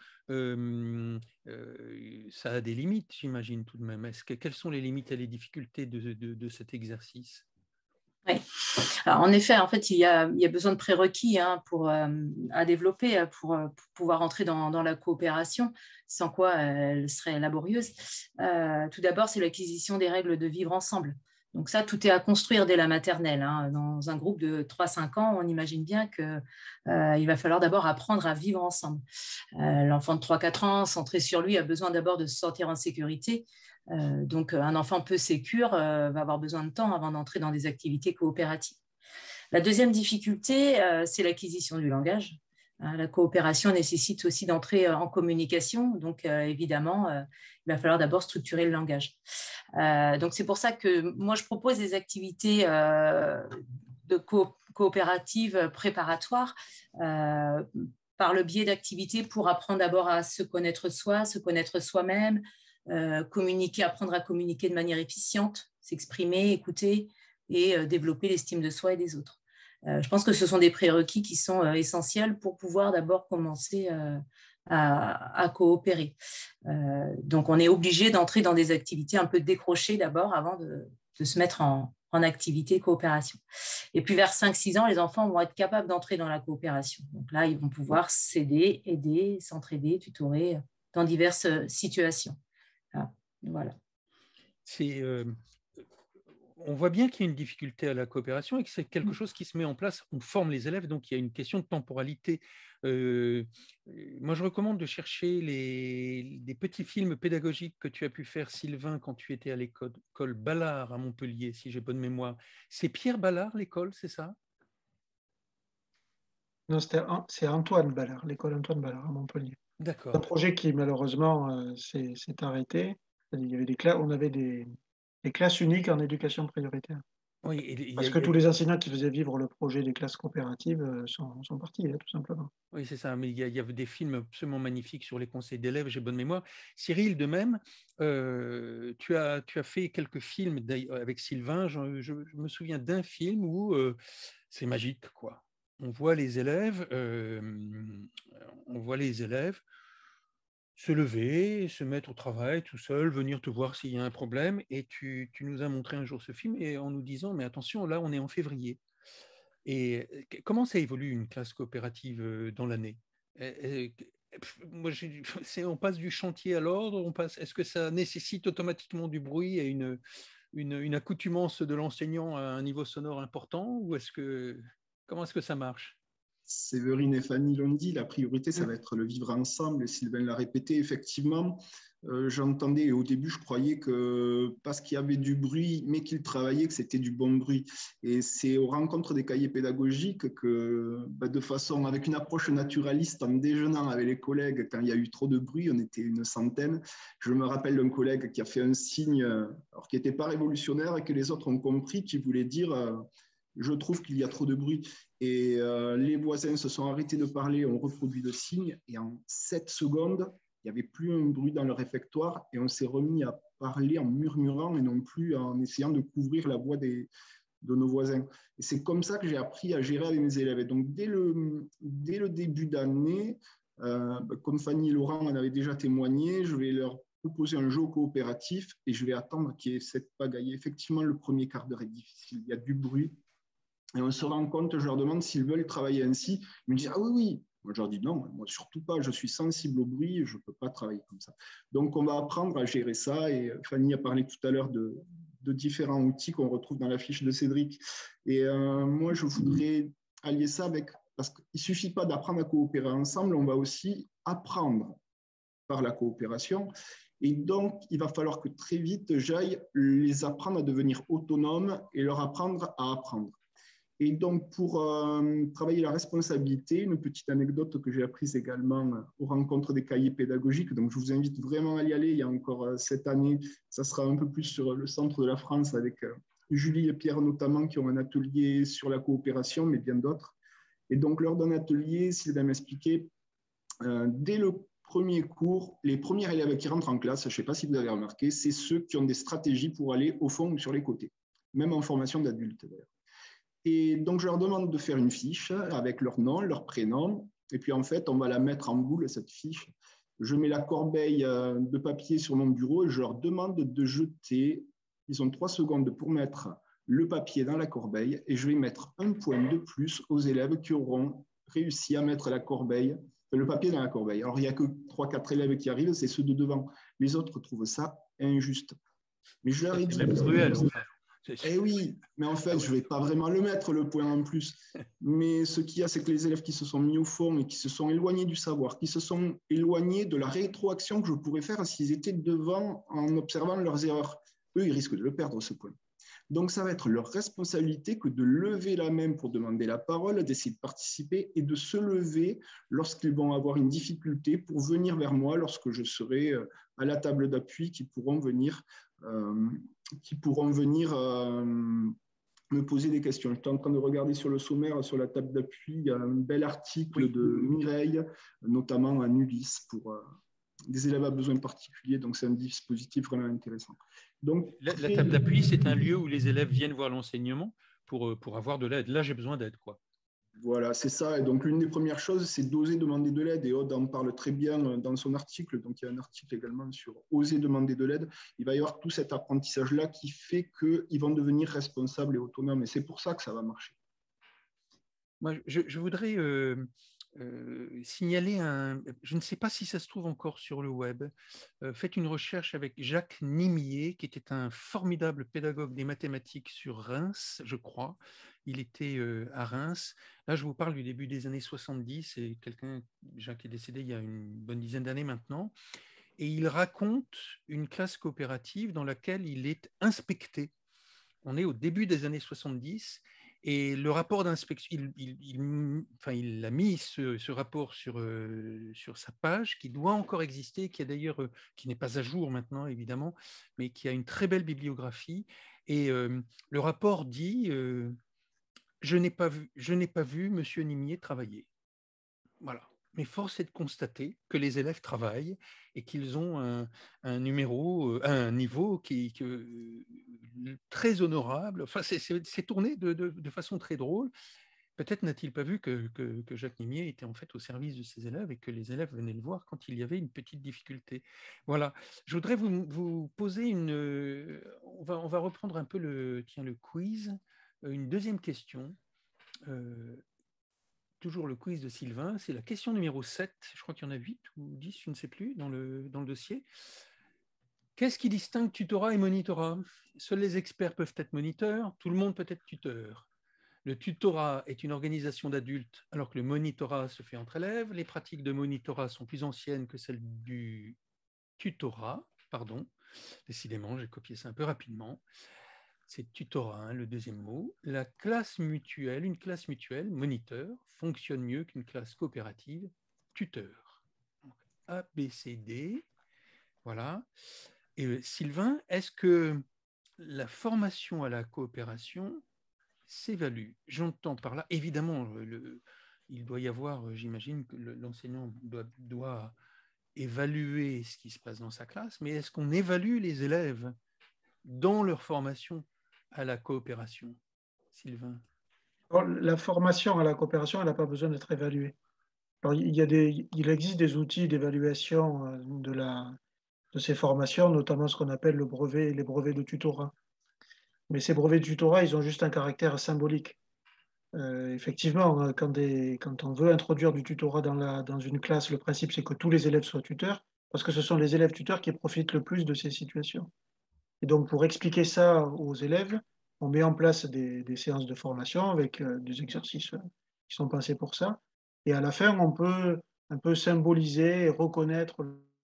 euh, euh, ça a des limites, j'imagine tout de même. Est-ce que, quelles sont les limites et les difficultés de, de, de cet exercice? Oui. Alors, en effet, en fait, il y a, il y a besoin de prérequis hein, pour, euh, à développer pour, pour pouvoir entrer dans, dans la coopération, sans quoi elle serait laborieuse. Euh, tout d'abord, c'est l'acquisition des règles de vivre ensemble. Donc ça, tout est à construire dès la maternelle. Hein. Dans un groupe de trois à cinq ans, on imagine bien qu'il euh, va falloir d'abord apprendre à vivre ensemble. Euh, l'enfant de trois à quatre ans, centré sur lui, a besoin d'abord de se sentir en sécurité. Euh, donc, un enfant peu sécure euh, va avoir besoin de temps avant d'entrer dans des activités coopératives. La deuxième difficulté, euh, c'est l'acquisition du langage. Hein, la coopération nécessite aussi d'entrer en communication. Donc, euh, évidemment, euh, il va falloir d'abord structurer le langage. Euh, donc, c'est pour ça que moi, je propose des activités euh, de co- coopératives préparatoires euh, par le biais d'activités pour apprendre d'abord à se connaître soi, se connaître soi-même, euh, communiquer, apprendre à communiquer de manière efficiente, s'exprimer, écouter et euh, développer l'estime de soi et des autres. Euh, je pense que ce sont des prérequis qui sont euh, essentiels pour pouvoir d'abord commencer euh, à, à coopérer. Euh, donc, on est obligé d'entrer dans des activités un peu décrochées d'abord avant de, de se mettre en, en activité coopération. Et puis, vers cinq six ans, les enfants vont être capables d'entrer dans la coopération. Donc là, ils vont pouvoir s'aider, aider, s'entraider, tutorer dans diverses situations. Ah, voilà. C'est... Euh... On voit bien qu'il y a une difficulté à la coopération et que c'est quelque chose qui se met en place. On forme les élèves, donc il y a une question de temporalité. Euh, moi, je recommande de chercher les, des petits films pédagogiques que tu as pu faire, Sylvain, quand tu étais à l'école Ballard à Montpellier, si j'ai bonne mémoire. C'est Pierre Ballard, l'école, c'est ça? Non, c'est Antoine Ballard, l'école Antoine Ballard à Montpellier. D'accord. C'est un projet qui, malheureusement, euh, s'est arrêté. Il y avait des classes, on avait des, des classes uniques en éducation prioritaire. Oui, il y Parce a, que il y a... tous les enseignants qui faisaient vivre le projet des classes coopératives euh, sont, sont partis, hein, tout simplement. Oui, c'est ça, mais il y, a, il y avait des films absolument magnifiques sur les conseils d'élèves, j'ai bonne mémoire. Cyril, de même, euh, tu, as, tu as fait quelques films avec Sylvain. Je, je, je me souviens d'un film où euh, c'est magique, quoi. On voit les élèves, euh, on voit les élèves se lever, se mettre au travail tout seul, venir te voir s'il y a un problème. Et tu, tu nous as montré un jour ce film et en nous disant, mais attention, là, on est en février. Et comment ça évolue une classe coopérative dans l'année? Moi, on passe du chantier à l'ordre, on passe. Est-ce que ça nécessite automatiquement du bruit et une, une, une accoutumance de l'enseignant à un niveau sonore important, ou est-ce que comment est-ce que ça marche? Séverine et Fanny l'ont dit, la priorité, ça va être le vivre ensemble. Et Sylvain l'a répété, effectivement, euh, j'entendais, et au début, je croyais que parce qu'il y avait du bruit, mais qu'il travaillait, que c'était du bon bruit. Et c'est aux rencontres des cahiers pédagogiques que, bah, de façon, avec une approche naturaliste, en déjeunant avec les collègues, quand il y a eu trop de bruit, on était une centaine, je me rappelle d'un collègue qui a fait un signe, alors qui n'était pas révolutionnaire, et que les autres ont compris, qui voulait dire... Euh, je trouve qu'il y a trop de bruit. Et euh, les voisins se sont arrêtés de parler, ont reproduit le signe, et en sept secondes, il n'y avait plus un bruit dans le réfectoire, et on s'est remis à parler en murmurant et non plus en essayant de couvrir la voix des, de nos voisins. Et c'est comme ça que j'ai appris à gérer avec mes élèves. Et donc, dès le, dès le début d'année, euh, comme Fanny et Laurent en avaient déjà témoigné, je vais leur proposer un jeu coopératif et je vais attendre qu'il y ait cette pagaille. Effectivement, le premier quart d'heure est difficile, il y a du bruit. Et on se rend compte, je leur demande s'ils veulent travailler ainsi. Ils me disent, ah oui, oui. Moi, je leur dis, non, moi, surtout pas, je suis sensible au bruit, je ne peux pas travailler comme ça. Donc, on va apprendre à gérer ça. Et Fanny a parlé tout à l'heure de, de différents outils qu'on retrouve dans la fiche de Cédric. Et euh, moi, je voudrais allier ça avec, parce qu'il ne suffit pas d'apprendre à coopérer ensemble, on va aussi apprendre par la coopération. Et donc, il va falloir que très vite, j'aille les apprendre à devenir autonomes et leur apprendre à apprendre. Et donc, pour euh, travailler la responsabilité, une petite anecdote que j'ai apprise également aux rencontres des cahiers pédagogiques. Donc, je vous invite vraiment à y aller. Il y a encore euh, cette année, ça sera un peu plus sur le centre de la France avec euh, Julie et Pierre notamment qui ont un atelier sur la coopération, mais bien d'autres. Et donc, lors d'un atelier, Sylvain m'expliquait, euh, dès le premier cours, les premiers élèves qui rentrent en classe, je ne sais pas si vous avez remarqué, c'est ceux qui ont des stratégies pour aller au fond ou sur les côtés, même en formation d'adultes d'ailleurs. Et donc, je leur demande de faire une fiche avec leur nom, leur prénom. Et puis, en fait, on va la mettre en boule, cette fiche. Je mets la corbeille de papier sur mon bureau et je leur demande de jeter. Ils ont trois secondes pour mettre le papier dans la corbeille. Et je vais mettre un point de plus aux élèves qui auront réussi à mettre la corbeille, le papier dans la corbeille. Alors, il n'y a que trois quatre élèves qui arrivent, c'est ceux de devant. Les autres trouvent ça injuste. Mais je leur ai dit... C'est même cruel, en fait. Eh oui, mais en fait, je ne vais pas vraiment le mettre, le point en plus. Mais ce qu'il y a, c'est que les élèves qui se sont mis au fond et qui se sont éloignés du savoir, qui se sont éloignés de la rétroaction que je pourrais faire s'ils étaient devant en observant leurs erreurs, eux, ils risquent de le perdre, ce point. Donc, ça va être leur responsabilité que de lever la main pour demander la parole, d'essayer de participer et de se lever lorsqu'ils vont avoir une difficulté pour venir vers moi lorsque je serai à la table d'appui, qui pourront venir... Euh, qui pourront venir euh, me poser des questions. J'étais en train de regarder sur le sommaire, sur la table d'appui, il y a un bel article oui. de Mireille, notamment à Ulysse, pour euh, des élèves à besoins particuliers, donc c'est un dispositif vraiment intéressant. Donc, la, la table d'appui, c'est un lieu où les élèves viennent voir l'enseignement pour, pour avoir de l'aide. Là, j'ai besoin d'aide, quoi. Voilà, c'est ça. Et donc, l'une des premières choses, c'est d'oser demander de l'aide. Et Aude en parle très bien dans son article. Donc, il y a un article également sur oser demander de l'aide. Il va y avoir tout cet apprentissage-là qui fait qu'ils vont devenir responsables et autonomes. Et c'est pour ça que ça va marcher. Moi, je, je voudrais euh, euh, signaler un... Je ne sais pas si ça se trouve encore sur le web. Euh, faites une recherche avec Jacques Nimier, qui était un formidable pédagogue des mathématiques sur Reims, je crois. Il était euh, à Reims. Là, je vous parle du début des années soixante-dix. C'est quelqu'un, Jacques est décédé il y a une bonne dizaine d'années maintenant. Et il raconte une classe coopérative dans laquelle il est inspecté. On est au début des années soixante-dix. Et le rapport d'inspection, il, il, il, enfin, il a mis ce, ce rapport sur, euh, sur sa page, qui doit encore exister, qui, a d'ailleurs, euh, qui n'est pas à jour maintenant, évidemment, mais qui a une très belle bibliographie. Et euh, le rapport dit euh, « Je n'ai pas vu, je n'ai pas vu M. Nimier travailler ». Voilà. Mais force est de constater que les élèves travaillent et qu'ils ont un, un numéro, un niveau qui est euh, très honorable. Enfin, c'est, c'est, c'est tourné de, de, de façon très drôle. Peut-être n'a-t-il pas vu que, que, que Jacques Nimier était en fait au service de ses élèves et que les élèves venaient le voir quand il y avait une petite difficulté. Voilà. Je voudrais vous, vous poser une... On va, on va reprendre un peu le, tiens, le quiz. Une deuxième question. Euh, toujours le quiz de Sylvain. C'est la question numéro sept. Je crois qu'il y en a huit ou dix, je ne sais plus, dans le, dans le dossier. Qu'est-ce qui distingue tutorat et monitorat? Seuls les experts peuvent être moniteurs. Tout le monde peut être tuteur. Le tutorat est une organisation d'adultes, alors que le monitorat se fait entre élèves. Les pratiques de monitorat sont plus anciennes que celles du tutorat. Pardon, décidément, j'ai copié ça un peu rapidement. C'est tutorat, hein, le deuxième mot. La classe mutuelle, une classe mutuelle, moniteur, fonctionne mieux qu'une classe coopérative, tuteur. Donc, A, B, C, D. Voilà. Et Sylvain, est-ce que la formation à la coopération s'évalue? J'entends par là, évidemment, le, il doit y avoir, j'imagine que l'enseignant doit, doit évaluer ce qui se passe dans sa classe, mais est-ce qu'on évalue les élèves dans leur formation à la coopération, Sylvain? Alors, la formation à la coopération, elle n'a pas besoin d'être évaluée. Alors, il, y a des, il existe des outils d'évaluation euh, de, la, de ces formations, notamment ce qu'on appelle le brevet, les brevets de tutorat. Mais ces brevets de tutorat, ils ont juste un caractère symbolique. Euh, effectivement, quand, des, quand on veut introduire du tutorat dans, la, dans une classe, le principe, c'est que tous les élèves soient tuteurs, parce que ce sont les élèves tuteurs qui profitent le plus de ces situations. Et donc, pour expliquer ça aux élèves, on met en place des, des séances de formation avec euh, des exercices euh, qui sont pensés pour ça. Et à la fin, on peut un peu symboliser et reconnaître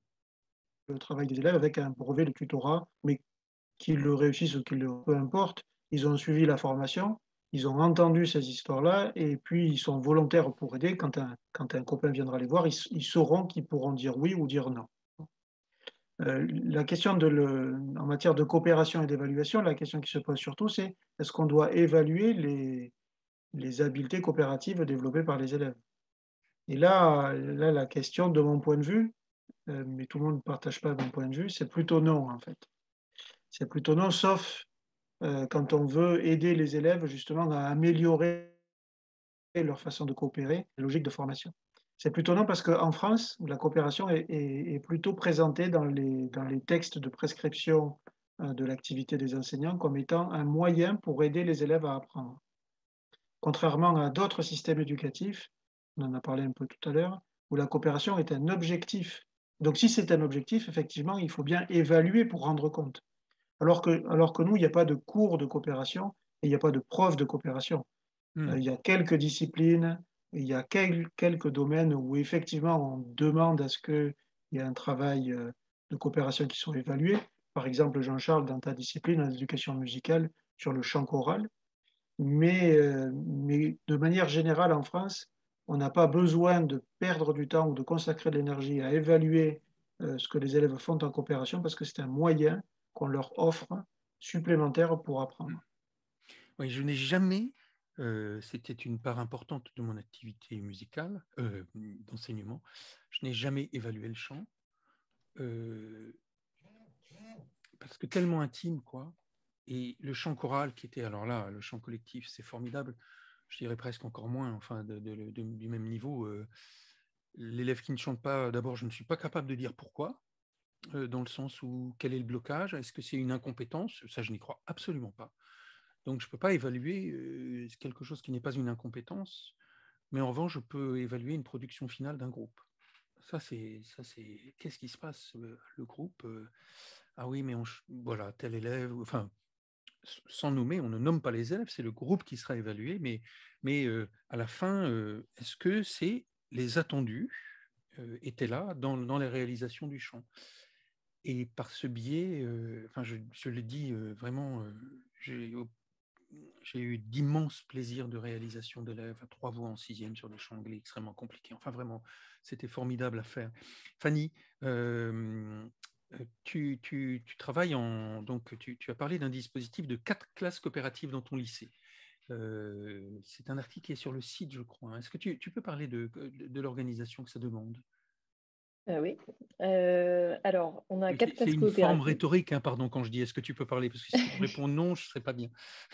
le travail des élèves avec un brevet de tutorat, mais qu'ils le réussissent ou qu'ils le... peu importe, ils ont suivi la formation, ils ont entendu ces histoires-là, et puis ils sont volontaires pour aider. Quand un, quand un copain viendra les voir, ils, ils sauront qu'ils pourront dire oui ou dire non. Euh, la question de le, en matière de coopération et d'évaluation, la question qui se pose surtout, c'est est-ce qu'on doit évaluer les, les habiletés coopératives développées par les élèves? Et là, là, la question, de mon point de vue, euh, mais tout le monde ne partage pas mon point de vue, c'est plutôt non, en fait. C'est plutôt non, sauf euh, quand on veut aider les élèves justement à améliorer leur façon de coopérer, la logique de formation. C'est plutôt non parce qu'en France, la coopération est, est, est, plutôt présentée dans les, dans les textes de prescription euh, de l'activité des enseignants comme étant un moyen pour aider les élèves à apprendre. Contrairement à d'autres systèmes éducatifs, on en a parlé un peu tout à l'heure, où la coopération est un objectif. Donc si c'est un objectif, effectivement, il faut bien évaluer pour rendre compte. Alors que, alors que nous, il n'y a pas de cours de coopération et il n'y a pas de preuve de coopération. Hmm. Euh, il y a quelques disciplines, il y a quel, quelques domaines où effectivement on demande à ce qu'il y ait un travail euh, de coopération qui soit évalué. Par exemple, Jean-Charles, dans ta discipline, en éducation musicale, sur le chant choral. Mais, euh, mais de manière générale, en France, on n'a pas besoin de perdre du temps ou de consacrer de l'énergie à évaluer euh, ce que les élèves font en coopération parce que c'est un moyen qu'on leur offre supplémentaire pour apprendre. Oui, je n'ai jamais, euh, c'était une part importante de mon activité musicale, euh, d'enseignement, je n'ai jamais évalué le chant, euh, parce que tellement intime, quoi. Et le chant choral qui était, alors là, le chant collectif, c'est formidable, je dirais presque encore moins, enfin, de, de, de, du même niveau. Euh, l'élève qui ne chante pas, d'abord, je ne suis pas capable de dire pourquoi, euh, dans le sens où quel est le blocage, est-ce que c'est une incompétence? Ça, je n'y crois absolument pas. Donc, je ne peux pas évaluer euh, quelque chose qui n'est pas une incompétence, mais en revanche, je peux évaluer une production finale d'un groupe. Ça, c'est, ça, c'est, qu'est-ce qui se passe? Le groupe, euh, ah oui, mais on, voilà, tel élève, enfin, sans nommer, on ne nomme pas les élèves, c'est le groupe qui sera évalué, mais, mais euh, à la fin, euh, est-ce que c'est les attendus euh, étaient là dans, dans les réalisations du chant? Et par ce biais, euh, enfin, je, je le dis euh, vraiment, euh, j'ai j'ai eu d'immenses plaisirs de réalisation d'élèves à trois voix en sixième sur des chants anglais extrêmement compliqués. Enfin, vraiment, c'était formidable à faire. Fanny, euh, tu, tu, tu, travailles en... Donc, tu, tu as parlé d'un dispositif de quatre classes coopératives dans ton lycée. Euh, c'est un article qui est sur le site, je crois. Est-ce que tu, tu peux parler de, de, de l'organisation que ça demande? Euh, oui. Euh, alors, on a quatre C'est classes une coopératives. forme rhétorique, hein, pardon, quand je dis est-ce que tu peux parler, parce que si tu me réponds non, je ne serais pas bien.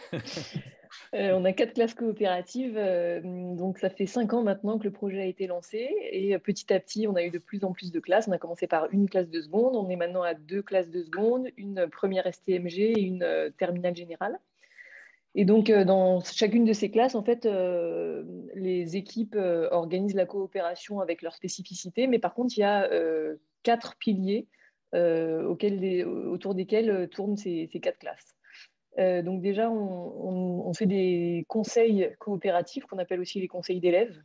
Euh, on a quatre classes coopératives, euh, donc ça fait cinq ans maintenant que le projet a été lancé et euh, petit à petit, on a eu de plus en plus de classes. On a commencé par une classe de seconde, on est maintenant à deux classes de seconde, une première S T M G et une euh, terminale générale. Et donc, euh, dans chacune de ces classes, en fait, euh, les équipes euh, organisent la coopération avec leurs spécificités, mais par contre, il y a euh, quatre piliers euh, auxquels les- autour desquels euh, tournent ces, ces quatre classes. Euh, donc déjà, on, on- on fait des conseils coopératifs qu'on appelle aussi les conseils d'élèves.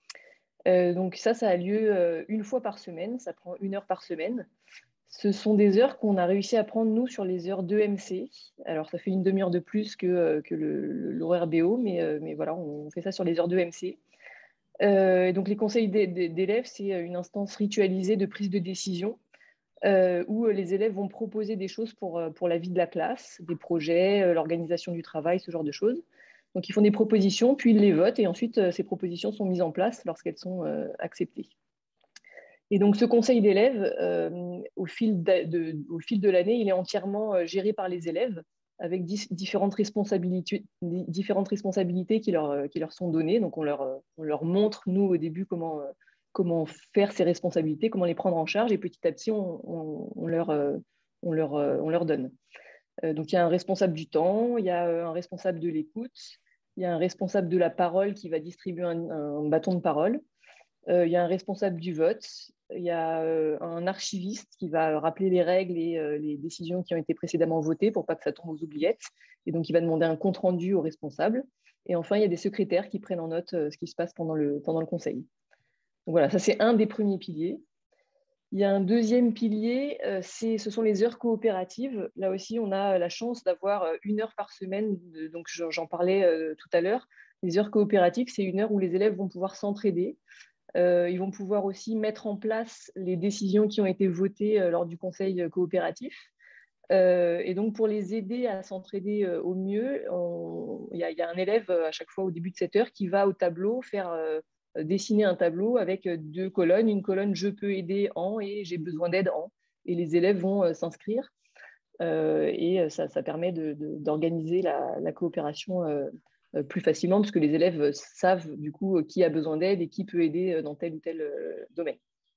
Euh, donc ça, ça a lieu euh, une fois par semaine, ça prend une heure par semaine. Ce sont des heures qu'on a réussi à prendre, nous, sur les heures d'E M C. Alors, ça fait une demi-heure de plus que, euh, que le- l'horaire B O, mais, euh, mais voilà, on fait ça sur les heures d'E M C. Euh, et donc, les conseils d'é- d'é- d'élèves, c'est une instance ritualisée de prise de décision euh, où les élèves vont proposer des choses pour, euh, pour la vie de la classe, des projets, euh, l'organisation du travail, ce genre de choses. Donc, ils font des propositions, puis ils les votent, et ensuite, euh, ces propositions sont mises en place lorsqu'elles sont euh, acceptées. Et donc, ce conseil d'élèves, euh, au fil de, de, au fil de l'année, il est entièrement euh, géré par les élèves, avec di différentes, responsabilités, différentes responsabilités qui leur, euh, qui leur sont données. Donc, on leur, euh, on leur montre, nous, au début, comment, euh, comment faire ces responsabilités, comment les prendre en charge, et petit à petit, on, on, on leur, euh, on, leur, euh, on leur donne. Euh, donc, il y a un responsable du temps, il y a un responsable de l'écoute, il y a un responsable de la parole qui va distribuer un, un bâton de parole. Euh, il y a un responsable du vote, il y a euh, un archiviste qui va rappeler les règles et euh, les décisions qui ont été précédemment votées pour pas que ça tombe aux oubliettes. Et donc, il va demander un compte-rendu au responsable. Et enfin, il y a des secrétaires qui prennent en note euh, ce qui se passe pendant le, pendant le conseil. Donc voilà, ça c'est un des premiers piliers. Il y a un deuxième pilier, euh, c'est, ce sont les heures coopératives. Là aussi, on a la chance d'avoir une heure par semaine. De, donc, j'en parlais euh, tout à l'heure. Les heures coopératives, c'est une heure où les élèves vont pouvoir s'entraider. Euh, ils vont pouvoir aussi mettre en place les décisions qui ont été votées euh, lors du conseil coopératif. Euh, et donc, pour les aider à s'entraider euh, au mieux, il y, y a un élève euh, à chaque fois au début de cette heure qui va au tableau faire euh, dessiner un tableau avec deux colonnes. Une colonne « Je peux aider en » et « J'ai besoin d'aide en ». Et les élèves vont euh, s'inscrire. Euh, et ça, ça permet d'organiser la, la coopération euh, plus facilement parce que les élèves savent du coup qui a besoin d'aide et qui peut aider dans tel ou tel euh, domaine.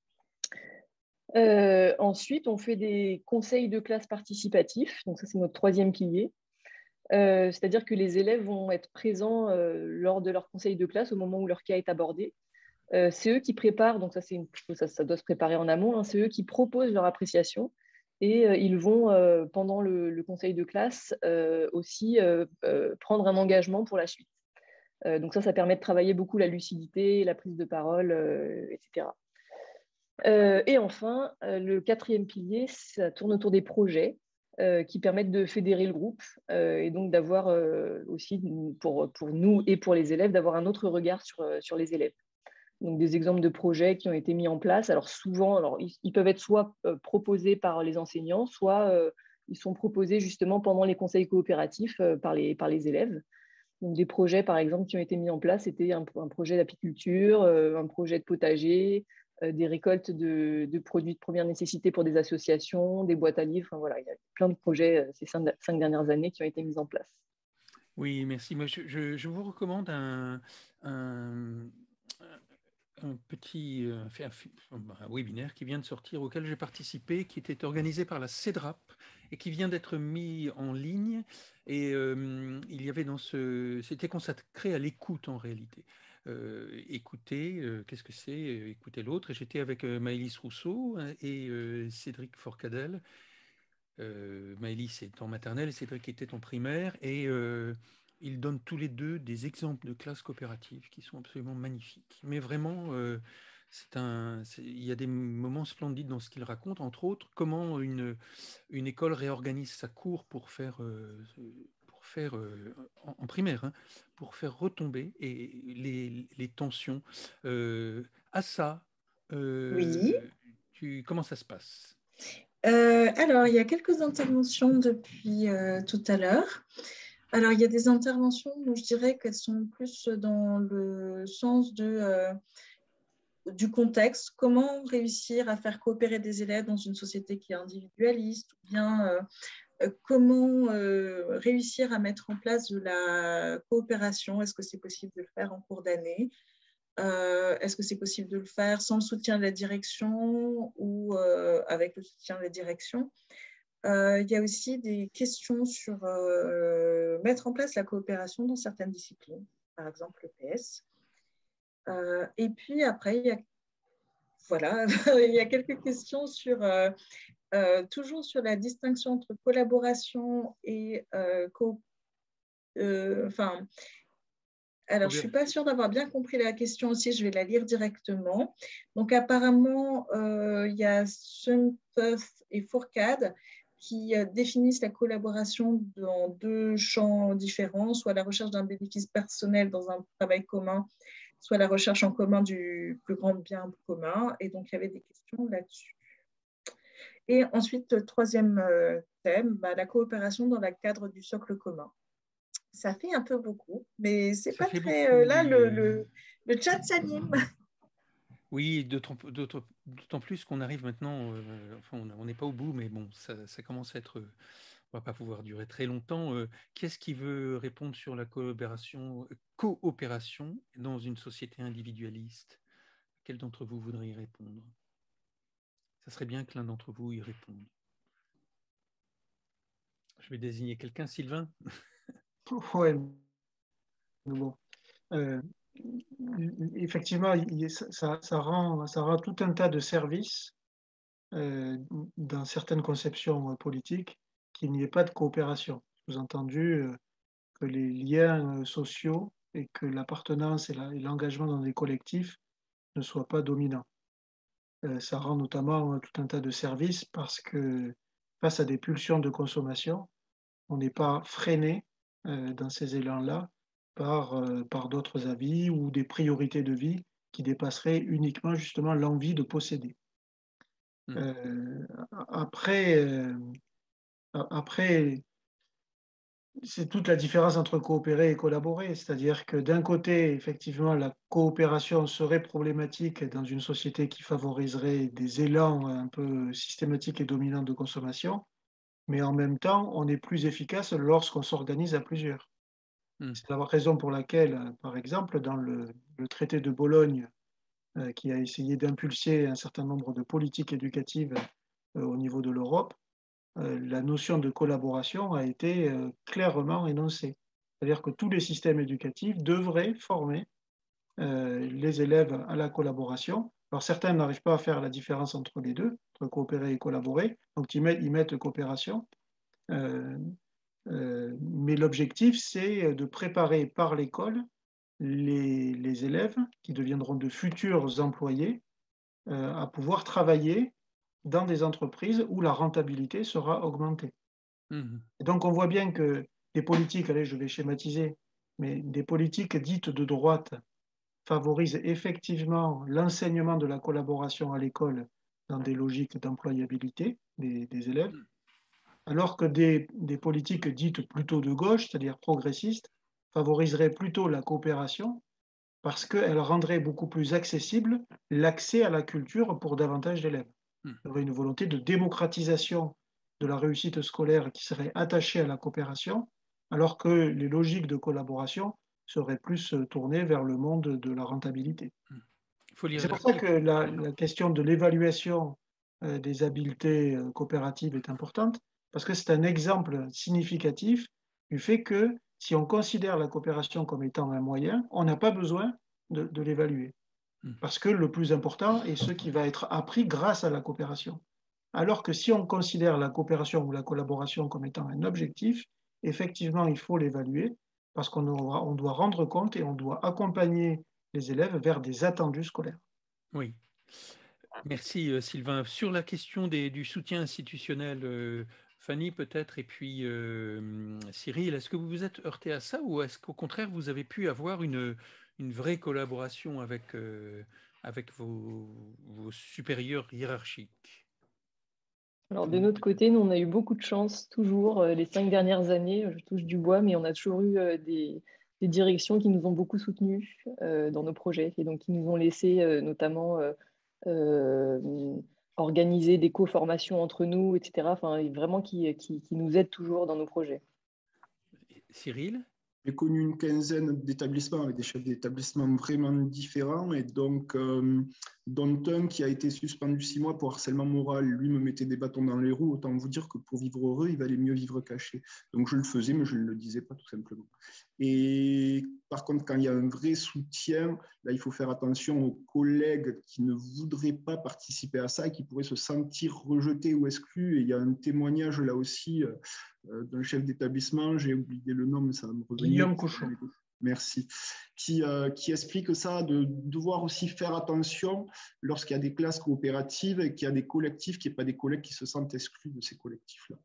Euh, ensuite, on fait des conseils de classe participatifs. Donc ça, c'est notre troisième pilier. Euh, C'est-à-dire que les élèves vont être présents euh, lors de leur conseil de classe au moment où leur cas est abordé. Euh, c'est eux qui préparent, donc ça, une, ça, ça doit se préparer en amont, hein, c'est eux qui proposent leur appréciation et euh, ils vont, euh, pendant le, le conseil de classe, euh, aussi euh, euh, prendre un engagement pour la suite. Euh, donc ça, ça permet de travailler beaucoup la lucidité, la prise de parole, euh, et cetera. Euh, et enfin, euh, le quatrième pilier, ça tourne autour des projets euh, qui permettent de fédérer le groupe euh, et donc d'avoir euh, aussi, pour, pour nous et pour les élèves, d'avoir un autre regard sur, sur les élèves. Donc, des exemples de projets qui ont été mis en place. Alors, souvent, alors, ils, ils peuvent être soit euh, proposés par les enseignants, soit euh, ils sont proposés justement pendant les conseils coopératifs euh, par, les, par les élèves. Donc, des projets, par exemple, qui ont été mis en place, c'était un, un projet d'apiculture, euh, un projet de potager, euh, des récoltes de, de produits de première nécessité pour des associations, des boîtes à livres. Enfin, voilà, il y a plein de projets euh, ces cinq, cinq dernières années qui ont été mis en place. Oui, merci. Moi, je, je, je vous recommande un, un, un petit euh, un webinaire qui vient de sortir, auquel j'ai participé, qui était organisé par la CEDRAP et qui vient d'être mis en ligne. Et euh, il y avait dans ce... C'était consacré à l'écoute en réalité. Euh, écouter, euh, qu'est-ce que c'est euh, écouter l'autre. Et j'étais avec euh, Maëlys Rousseau et euh, Cédric Forcadell. Euh, Maëlys est en maternelle, Cédric était en primaire. Et... Euh, ils donnent tous les deux des exemples de classes coopératives qui sont absolument magnifiques. Mais vraiment, euh, c'est un, c'est, il y a des moments splendides dans ce qu'ils racontent, entre autres, comment une, une école réorganise sa cour pour faire, euh, pour faire euh, en, en primaire, hein, pour faire retomber et les, les tensions. Euh, à ça, Oui. euh, tu, comment ça se passe? Euh, alors, il y a quelques interventions depuis euh, tout à l'heure. Alors, il y a des interventions où je dirais qu'elles sont plus dans le sens de euh, du contexte, comment réussir à faire coopérer des élèves dans une société qui est individualiste, ou bien euh, euh, comment euh, réussir à mettre en place de la coopération. Est-ce que c'est possible de le faire en cours d'année? Euh, est-ce que c'est possible de le faire sans le soutien de la direction ou euh, avec le soutien de la direction? Euh, il y a aussi des questions sur euh, mettre en place la coopération dans certaines disciplines, par exemple le P S. Euh, et puis après, il y a, voilà, il y a quelques questions sur, euh, euh, toujours sur la distinction entre collaboration et euh, co euh, enfin, alors, je ne suis pas sûre d'avoir bien compris la question aussi, je vais la lire directement. Donc, apparemment, euh, il y a Suntoth et Fourcade qui euh, définissent la collaboration dans deux champs différents, soit la recherche d'un bénéfice personnel dans un travail commun, soit la recherche en commun du plus grand bien commun. Et donc, il y avait des questions là-dessus. Et ensuite, troisième euh, thème, bah, la coopération dans le cadre du socle commun. Ça fait un peu beaucoup, mais c'est pas très... Beaucoup, euh, là, oui. le, le, le chat s'anime. Oui, d'autant plus qu'on arrive maintenant, euh, enfin, on n'est pas au bout, mais bon, ça, ça commence à être... Euh, on ne va pas pouvoir durer très longtemps. Euh, Qu'est-ce qui veut répondre sur la coopération, coopération dans une société individualiste? Quel d'entre vous voudrait y répondre? Ça serait bien que l'un d'entre vous y réponde. Je vais désigner quelqu'un, Sylvain. Oui, bon. Euh, effectivement, ça, ça, rend, ça rend tout un tas de services euh, dans certaines conceptions politiques qu'il n'y ait pas de coopération. Sous-entendu euh, que les liens euh, sociaux et que l'appartenance et l'engagement dans des collectifs ne soient pas dominants. Euh, ça rend notamment tout un tas de services parce que face à des pulsions de consommation, on n'est pas freiné euh, dans ces élans-là par, euh, par d'autres avis ou des priorités de vie qui dépasseraient uniquement justement l'envie de posséder. Mmh. Euh, après, euh, après c'est toute la différence entre coopérer et collaborer. C'est-à-dire que d'un côté, effectivement, la coopération serait problématique dans une société qui favoriserait des élans un peu systématiques et dominants de consommation, mais en même temps, on est plus efficace lorsqu'on s'organise à plusieurs. Mmh. C'est la raison pour laquelle, par exemple, dans le, le traité de Bologne, euh, qui a essayé d'impulser un certain nombre de politiques éducatives euh, au niveau de l'Europe, euh, la notion de collaboration a été euh, clairement énoncée. C'est-à-dire que tous les systèmes éducatifs devraient former euh, les élèves à la collaboration. Alors certains n'arrivent pas à faire la différence entre les deux, entre coopérer et collaborer, donc ils mettent, ils mettent coopération. Euh, euh, mais l'objectif, c'est de préparer par l'école les, les élèves qui deviendront de futurs employés euh, à pouvoir travailler dans des entreprises où la rentabilité sera augmentée. Mmh. Et donc on voit bien que des politiques, allez, je vais schématiser, mais des politiques dites de droite favorisent effectivement l'enseignement de la collaboration à l'école dans des logiques d'employabilité des, des élèves, alors que des, des politiques dites plutôt de gauche, c'est-à-dire progressistes, favoriseraient plutôt la coopération parce qu'elles rendraient beaucoup plus accessible l'accès à la culture pour davantage d'élèves. Il y aurait une volonté de démocratisation de la réussite scolaire qui serait attachée à la coopération, alors que les logiques de collaboration seraient plus tournées vers le monde de la rentabilité. C'est pour ça que la, la question de l'évaluation euh, des habiletés euh, coopératives est importante, parce que c'est un exemple significatif du fait que si on considère la coopération comme étant un moyen, on n'a pas besoin de, de l'évaluer. Parce que le plus important est ce qui va être appris grâce à la coopération. Alors que si on considère la coopération ou la collaboration comme étant un objectif, effectivement, il faut l'évaluer parce qu'on on doit rendre compte et on doit accompagner les élèves vers des attendus scolaires. Oui. Merci Sylvain. Sur la question des, du soutien institutionnel, euh, Fanny peut-être, et puis euh, Cyril, est-ce que vous vous êtes heurté à ça ou est-ce qu'au contraire vous avez pu avoir une, une vraie collaboration avec, euh, avec vos, vos supérieurs hiérarchiques? Alors de notre côté, nous on a eu beaucoup de chance, toujours, euh, les cinq dernières années, je touche du bois, mais on a toujours eu euh, des, des directions qui nous ont beaucoup soutenus euh, dans nos projets et donc qui nous ont laissé euh, notamment euh, euh, organiser des co-formations entre nous, et cetera. Enfin, vraiment qui, qui, qui nous aident toujours dans nos projets. Cyril? J'ai connu une quinzaine d'établissements avec des chefs d'établissement vraiment différents et donc euh, dont un qui a été suspendu six mois pour harcèlement moral, lui me mettait des bâtons dans les roues, autant vous dire que pour vivre heureux, il valait mieux vivre caché. Donc je le faisais, mais je ne le disais pas tout simplement. Et par contre, quand il y a un vrai soutien, là, il faut faire attention aux collègues qui ne voudraient pas participer à ça et qui pourraient se sentir rejetés ou exclus. Et il y a un témoignage là aussi euh, d'un chef d'établissement, j'ai oublié le nom, mais ça va me revenir. Guillaume Cochon. Merci. Qui, euh, qui explique ça, de devoir aussi faire attention lorsqu'il y a des classes coopératives et qu'il y a des collectifs, qu'il n'y ait pas des collègues qui se sentent exclus de ces collectifs-là.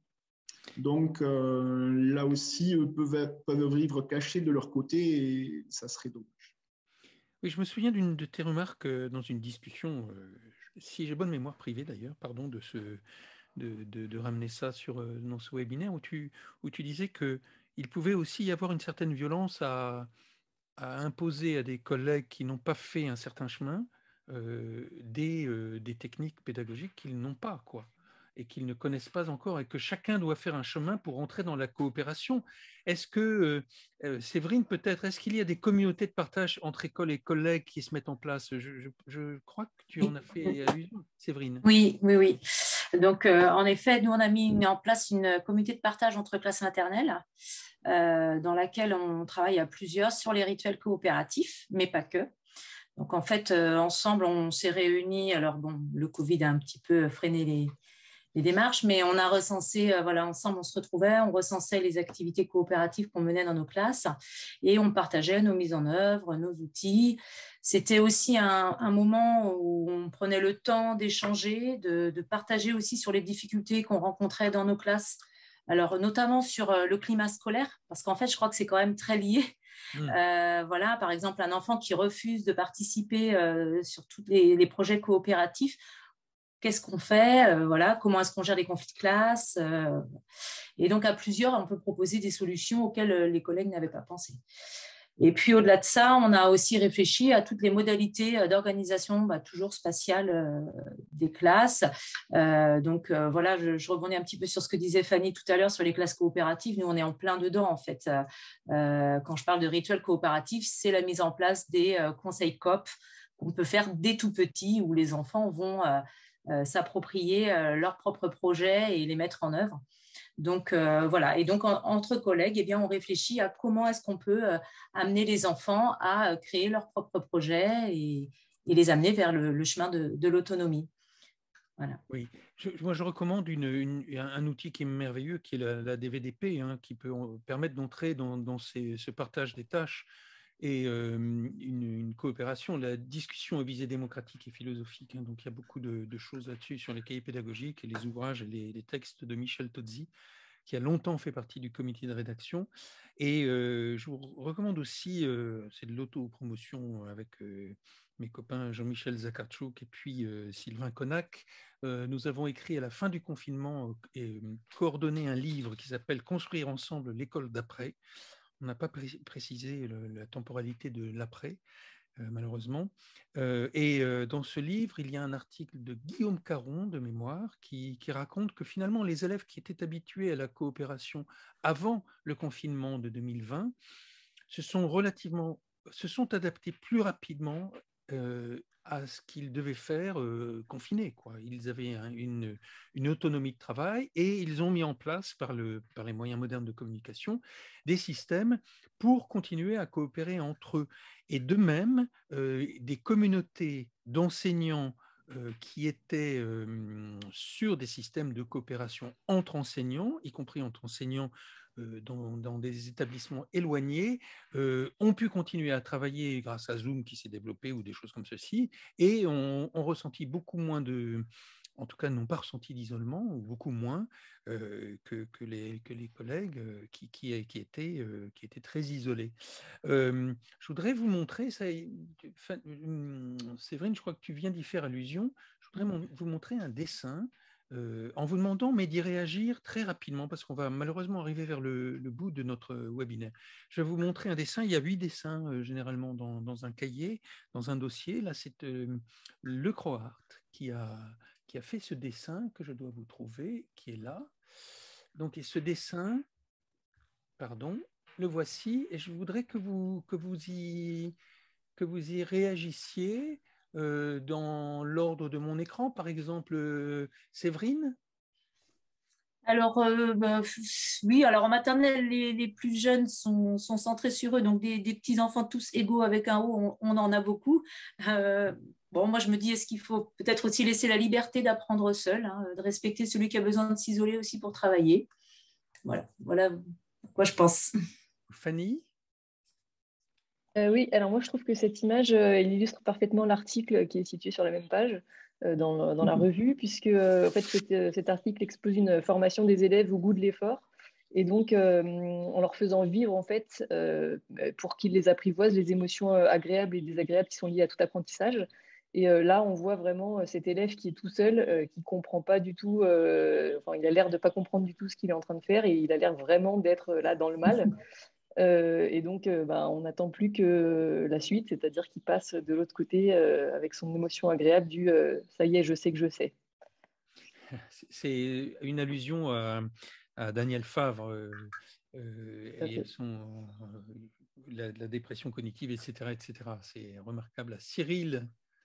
Donc euh, là aussi, eux peuvent, peuvent vivre cachés de leur côté et ça serait dommage. Oui, je me souviens d'une de tes remarques dans une discussion, euh, si j'ai bonne mémoire privée d'ailleurs, pardon, de, ce, de, de, de ramener ça sur, dans ce webinaire, où tu, où tu disais qu'il pouvait aussi y avoir une certaine violence à, à imposer à des collègues qui n'ont pas fait un certain chemin euh, des, euh, des techniques pédagogiques qu'ils n'ont pas, quoi, et qu'ils ne connaissent pas encore, et que chacun doit faire un chemin pour entrer dans la coopération. Est-ce que, euh, Séverine, peut-être, est-ce qu'il y a des communautés de partage entre écoles et collègues qui se mettent en place? je, je, je crois que tu en as fait allusion, Séverine. Oui, oui, oui. Donc, euh, en effet, nous, on a mis en place une communauté de partage entre classes maternelles euh, dans laquelle on travaille à plusieurs sur les rituels coopératifs, mais pas que. Donc, en fait, euh, ensemble, on s'est réunis. Alors, bon, le Covid a un petit peu freiné les, les démarches, mais on a recensé, euh, voilà, ensemble, on se retrouvait, on recensait les activités coopératives qu'on menait dans nos classes et on partageait nos mises en œuvre, nos outils. C'était aussi un, un moment où on prenait le temps d'échanger, de, de partager aussi sur les difficultés qu'on rencontrait dans nos classes. Alors, notamment sur le climat scolaire, parce qu'en fait, je crois que c'est quand même très lié. Mmh. Euh, voilà, par exemple, un enfant qui refuse de participer euh, sur tous les, les projets coopératifs, qu'est-ce qu'on fait euh, voilà, comment est-ce qu'on gère les conflits de classe euh, et donc, à plusieurs, on peut proposer des solutions auxquelles les collègues n'avaient pas pensé. Et puis, au-delà de ça, on a aussi réfléchi à toutes les modalités d'organisation, bah, toujours spatiale euh, des classes. Euh, donc, euh, voilà, je, je rebondis un petit peu sur ce que disait Fanny tout à l'heure sur les classes coopératives. Nous, on est en plein dedans, en fait. Euh, quand je parle de rituels coopératifs, c'est la mise en place des euh, conseils coop qu'on peut faire dès tout petit, où les enfants vont euh, euh, s'approprier euh, leurs propres projets et les mettre en œuvre. Donc, euh, voilà. Et donc, en, entre collègues, eh bien, on réfléchit à comment est-ce qu'on peut euh, amener les enfants à euh, créer leurs propres projets et, et les amener vers le, le chemin de, de l'autonomie. Voilà. Oui, je, moi, je recommande une, une, un outil qui est merveilleux, qui est la, la D V D P, hein, qui peut permettre d'entrer dans, dans ces, ce partage des tâches et euh, une, une coopération. La discussion à visée démocratique et philosophique, hein, donc il y a beaucoup de, de choses là-dessus sur les cahiers pédagogiques et les ouvrages et les, les textes de Michel Tozzi, qui a longtemps fait partie du comité de rédaction. Et euh, je vous recommande aussi, euh, c'est de l'auto-promotion avec euh, mes copains Jean-Michel Zakartchouk et puis euh, Sylvain Connac. Euh, nous avons écrit à la fin du confinement et coordonné un livre qui s'appelle « Construire ensemble l'école d'après ». On n'a pas pré précisé le, la temporalité de l'après, euh, malheureusement. Euh, et euh, dans ce livre, il y a un article de Guillaume Caron, de mémoire, qui, qui raconte que finalement, les élèves qui étaient habitués à la coopération avant le confinement de deux mille vingt se sont relativement, se sont adaptés plus rapidement euh, à ce qu'ils devaient faire euh, confinés, quoi. Ils avaient un, une, une autonomie de travail et ils ont mis en place, par, le, par les moyens modernes de communication, des systèmes pour continuer à coopérer entre eux. Et de même, euh, des communautés d'enseignants euh, qui étaient euh, sur des systèmes de coopération entre enseignants, y compris entre enseignants euh, dans, dans des établissements éloignés, euh, ont pu continuer à travailler grâce à Zoom qui s'est développé ou des choses comme ceci, et ont, ont ressenti beaucoup moins de... en tout cas n'ont pas ressenti d'isolement, ou beaucoup moins euh, que, que, les, que les collègues euh, qui, qui, qui, étaient, euh, qui étaient très isolés. Euh, je voudrais vous montrer, ça, Séverine, je crois que tu viens d'y faire allusion, je voudrais vous montrer un dessin euh, en vous demandant, mais d'y réagir très rapidement, parce qu'on va malheureusement arriver vers le, le bout de notre webinaire. Je vais vous montrer un dessin. Il y a huit dessins euh, généralement dans, dans un cahier, dans un dossier. Là, c'est euh, le CroArt qui a, qui a fait ce dessin que je dois vous trouver, qui est là. Donc, et ce dessin, pardon, le voici, et je voudrais que vous, que vous, y, que vous y réagissiez euh, dans l'ordre de mon écran. Par exemple, euh, Séverine. Alors, euh, bah, oui, alors en maternelle, les, les plus jeunes sont, sont centrés sur eux, donc des, des petits-enfants tous égaux avec un O, on, on en a beaucoup. Euh, bon, moi, je me dis, est-ce qu'il faut peut-être aussi laisser la liberté d'apprendre seul, hein, de respecter celui qui a besoin de s'isoler aussi pour travailler. Voilà, voilà quoi je pense. Fanny. Euh, oui, alors moi je trouve que cette image euh, elle illustre parfaitement l'article qui est situé sur la même page euh, dans, dans la revue, puisque euh, en fait, cet, euh, cet article expose une formation des élèves au goût de l'effort. Et donc, euh, en leur faisant vivre, en fait, euh, pour qu'ils les apprivoisent, les émotions euh, agréables et désagréables qui sont liées à tout apprentissage. Et euh, là, on voit vraiment euh, cet élève qui est tout seul, euh, qui comprend pas du tout, euh, enfin, il a l'air de pas comprendre du tout ce qu'il est en train de faire et il a l'air vraiment d'être là dans le mal. Euh, et donc, euh, bah, on n'attend plus que la suite, c'est-à-dire qu'il passe de l'autre côté euh, avec son émotion agréable du euh, ça y est, je sais que je sais. C'est une allusion à, à Daniel Favre euh, euh, et son, euh, la, la dépression cognitive, et cetera, et cetera. C'est remarquable. Cyril.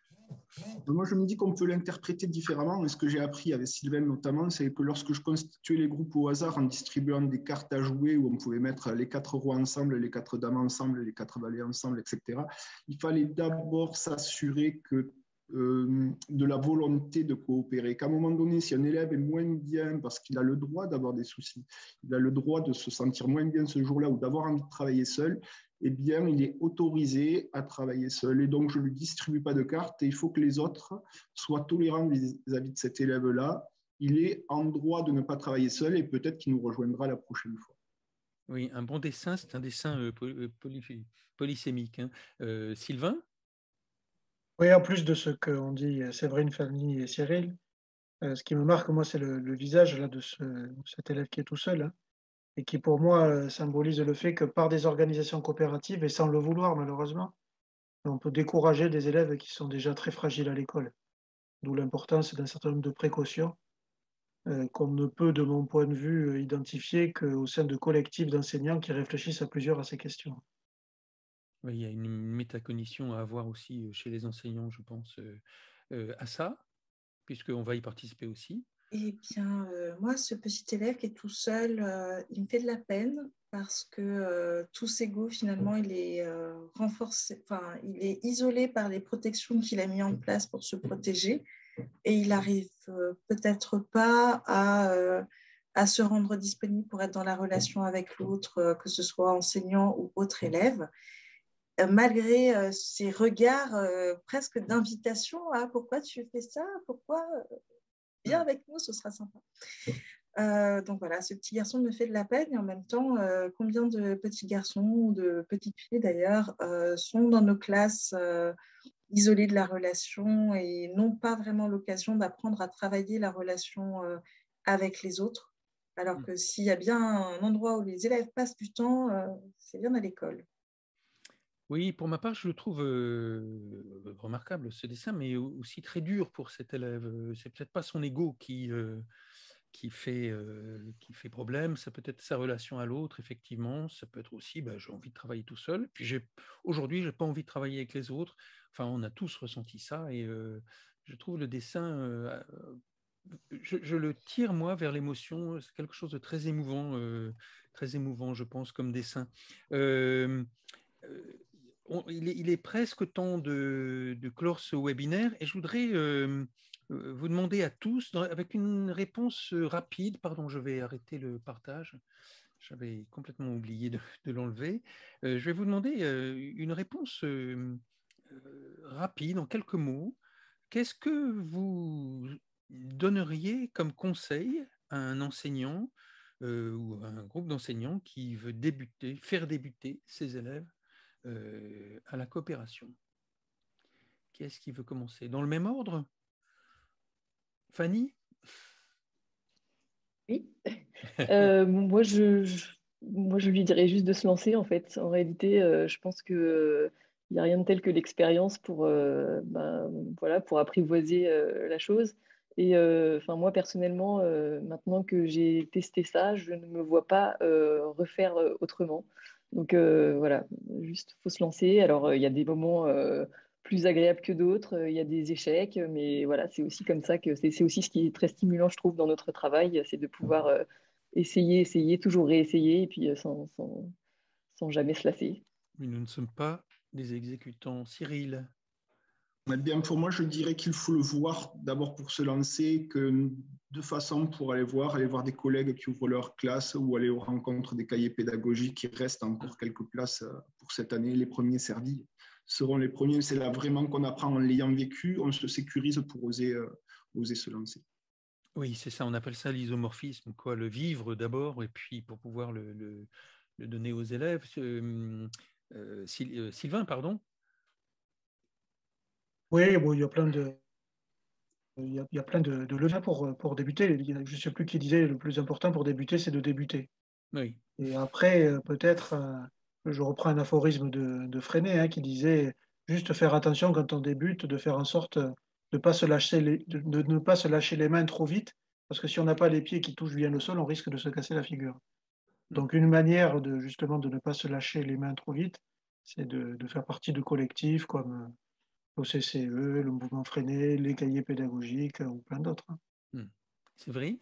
Moi, je me dis qu'on peut l'interpréter différemment. Et ce que j'ai appris avec Sylvain notamment, c'est que lorsque je constituais les groupes au hasard en distribuant des cartes à jouer où on pouvait mettre les quatre rois ensemble, les quatre dames ensemble, les quatre valets ensemble, et cetera, il fallait d'abord s'assurer que euh, de la volonté de coopérer. Qu'à un moment donné, si un élève est moins bien parce qu'il a le droit d'avoir des soucis, il a le droit de se sentir moins bien ce jour-là ou d'avoir envie de travailler seul, eh bien, il est autorisé à travailler seul. Et donc, je ne lui distribue pas de cartes et il faut que les autres soient tolérants vis-à-vis de cet élève-là. Il est en droit de ne pas travailler seul et peut-être qu'il nous rejoindra la prochaine fois. Oui, un bon dessin, c'est un dessin euh, poly polysémique. Hein. Euh, Sylvain. Oui, en plus de ce qu'ont dit Séverine, Fanny et Cyril, euh, ce qui me marque, moi, c'est le, le visage là, de ce, cet élève qui est tout seul, hein, et qui, pour moi, euh, symbolise le fait que par des organisations coopératives, et sans le vouloir, malheureusement, on peut décourager des élèves qui sont déjà très fragiles à l'école. D'où l'importance d'un certain nombre de précautions euh, qu'on ne peut, de mon point de vue, identifier qu'au sein de collectifs d'enseignants qui réfléchissent à plusieurs à ces questions. Oui, il y a une métacognition à avoir aussi chez les enseignants, je pense, euh, euh, à ça, puisqu'on va y participer aussi. Eh bien, euh, moi, ce petit élève qui est tout seul, euh, il me fait de la peine parce que euh, tous égaux, finalement, il est euh, renforcé, enfin, il est isolé par les protections qu'il a mis en place pour se protéger et il n'arrive euh, peut-être pas à, euh, à se rendre disponible pour être dans la relation avec l'autre, euh, que ce soit enseignant ou autre élève. Euh, malgré euh, ces regards euh, presque d'invitation à pourquoi tu fais ça, pourquoi viens avec nous, ce sera sympa. Euh, donc voilà, ce petit garçon me fait de la peine et en même temps, euh, combien de petits garçons ou de petites filles d'ailleurs euh, sont dans nos classes euh, isolés de la relation et n'ont pas vraiment l'occasion d'apprendre à travailler la relation euh, avec les autres. Alors que s'il y a bien un endroit où les élèves passent du temps, euh, c'est bien à l'école. Oui, pour ma part, je le trouve euh, remarquable ce dessin, mais aussi très dur pour cet élève. C'est peut-être pas son ego qui, euh, qui, fait, euh, qui fait problème, ça peut être sa relation à l'autre, effectivement. Ça peut être aussi, bah, j'ai envie de travailler tout seul. Puis aujourd'hui, j'ai pas envie de travailler avec les autres. Enfin, on a tous ressenti ça, et euh, je trouve le dessin, euh, je, je le tire moi vers l'émotion. C'est quelque chose de très émouvant, euh, très émouvant, je pense, comme dessin. Euh, euh, on, il, est, il, est, presque temps de, de clore ce webinaire et je voudrais euh, vous demander à tous, dans, avec une réponse rapide, pardon, je vais arrêter le partage, j'avais complètement oublié de, de l'enlever, euh, je vais vous demander euh, une réponse euh, rapide, en quelques mots. Qu'est-ce que vous donneriez comme conseil à un enseignant euh, ou à un groupe d'enseignants qui veut débuter, faire débuter ses élèves Euh, à la coopération? Qui est-ce qui veut commencer? Dans le même ordre? Fanny? Oui. Euh, moi, je, je- moi, je lui dirais juste de se lancer, en fait. En réalité, euh, je pense que il n'y a rien de tel que l'expérience pour, euh, ben, voilà, pour apprivoiser euh, la chose. Et euh, enfin, moi, personnellement, euh, maintenant que j'ai testé ça, je ne me vois pas euh, refaire euh, autrement. Donc euh, voilà, juste faut se lancer. Alors, euh, il y a des moments euh, plus agréables que d'autres, euh, il y a des échecs, mais voilà, c'est aussi comme ça que c'est c'est aussi ce qui est très stimulant, je trouve, dans notre travail, c'est de pouvoir euh, essayer, essayer, toujours réessayer, et puis euh, sans, sans, sans jamais se lasser. Mais nous ne sommes pas des exécutants. Cyril. Eh bien, pour moi, je dirais qu'il faut le voir d'abord pour se lancer, que deux façons pour aller voir, aller voir des collègues qui ouvrent leur classe ou aller aux rencontres des cahiers pédagogiques. Il reste encore quelques places pour cette année. Les premiers servis seront les premiers. C'est là vraiment qu'on apprend en l'ayant vécu. On se sécurise pour oser, euh, oser se lancer. Oui, c'est ça, on appelle ça l'isomorphisme, quoi, le vivre d'abord, et puis pour pouvoir le, le, le donner aux élèves. Euh, euh, Sylvain, pardon. Oui, bon, il y a plein de, il y a, il y a plein de, de leviers pour, pour débuter. Je ne sais plus qui disait le plus important pour débuter, c'est de débuter. Oui. Et après, peut-être, euh, je reprends un aphorisme de, de Freinet hein, qui disait juste faire attention quand on débute, de faire en sorte de, pas se lâcher les, de, de ne pas se lâcher les mains trop vite, parce que si on n'a pas les pieds qui touchent bien le sol, on risque de se casser la figure. Donc, une manière de justement de ne pas se lâcher les mains trop vite, c'est de, de faire partie de collectifs comme l'O C C E, le mouvement Freinet, les cahiers pédagogiques ou plein d'autres. Hmm. Séverine?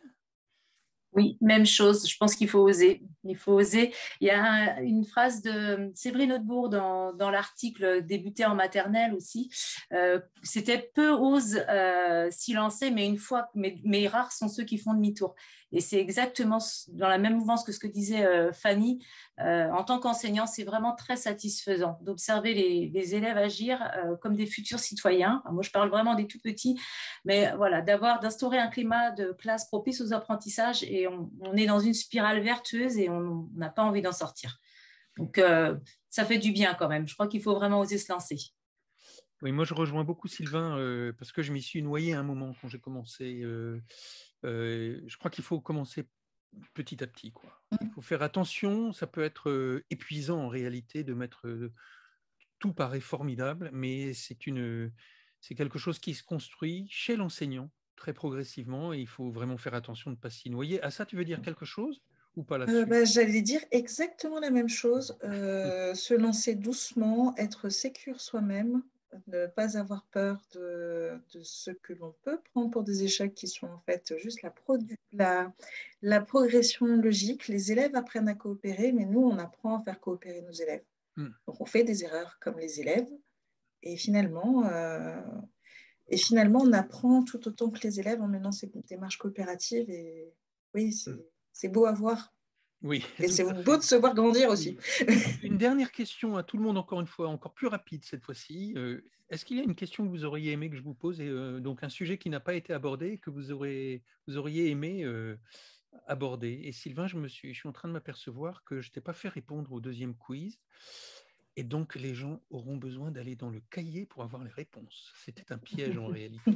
Oui, même chose. Je pense qu'il faut oser. Il faut oser. Il y a un- une phrase de Séverine Hautebourg dans, dans l'article Débuter en maternelle aussi. Euh, C'était peu osent euh, s'y lancer, mais une fois, mais, mais rares sont ceux qui font demi-tour. Et c'est exactement dans la même mouvance que ce que disait euh, Fanny. Euh, en tant qu'enseignant, c'est vraiment très satisfaisant d'observer les, les élèves agir euh, comme des futurs citoyens. Alors, moi, je parle vraiment des tout petits, mais voilà, d'avoir, d'instaurer un climat de classe propice aux apprentissages et on, on est dans une spirale vertueuse et on n'a pas envie d'en sortir. Donc, euh, ça fait du bien quand même. Je crois qu'il faut vraiment oser se lancer. Oui, moi je rejoins beaucoup Sylvain euh, parce que je m'y suis noyé à un moment quand j'ai commencé. Euh, euh, je crois qu'il faut commencer petit à petit, quoi. Il faut faire attention, ça peut être euh, épuisant en réalité de mettre euh, tout paraît formidable, mais c'est une c'est quelque chose qui se construit chez l'enseignant très progressivement et il faut vraiment faire attention de ne pas s'y noyer. À ça, tu veux dire quelque chose ou pas Euh, là-dessus? bah, j'allais dire exactement la même chose, euh, se lancer doucement, être sécure soi-même, ne pas avoir peur de, de ce que l'on peut prendre pour des échecs qui sont en fait juste la, produ- la, la progression logique. Les élèves apprennent à coopérer, mais nous, on apprend à faire coopérer nos élèves. Hmm. Donc, on fait des erreurs comme les élèves, et finalement, euh, et finalement, on apprend tout autant que les élèves en menant ces démarches coopératives. Et oui, c'est Hmm. c'est beau à voir. Oui, Et tout c'est à beau fait. de se voir grandir aussi. Une dernière question à tout le monde, encore une fois, encore plus rapide cette fois-ci. Euh, est-ce qu'il y a une question que vous auriez aimé que je vous pose et euh, donc un sujet qui n'a pas été abordé que vous, aurez, vous auriez aimé euh, aborder? Et Sylvain, je, me suis, je suis en train de m'apercevoir que je ne t'ai pas fait répondre au deuxième quiz. Et donc, les gens auront besoin d'aller dans le cahier pour avoir les réponses. C'était un piège en réalité.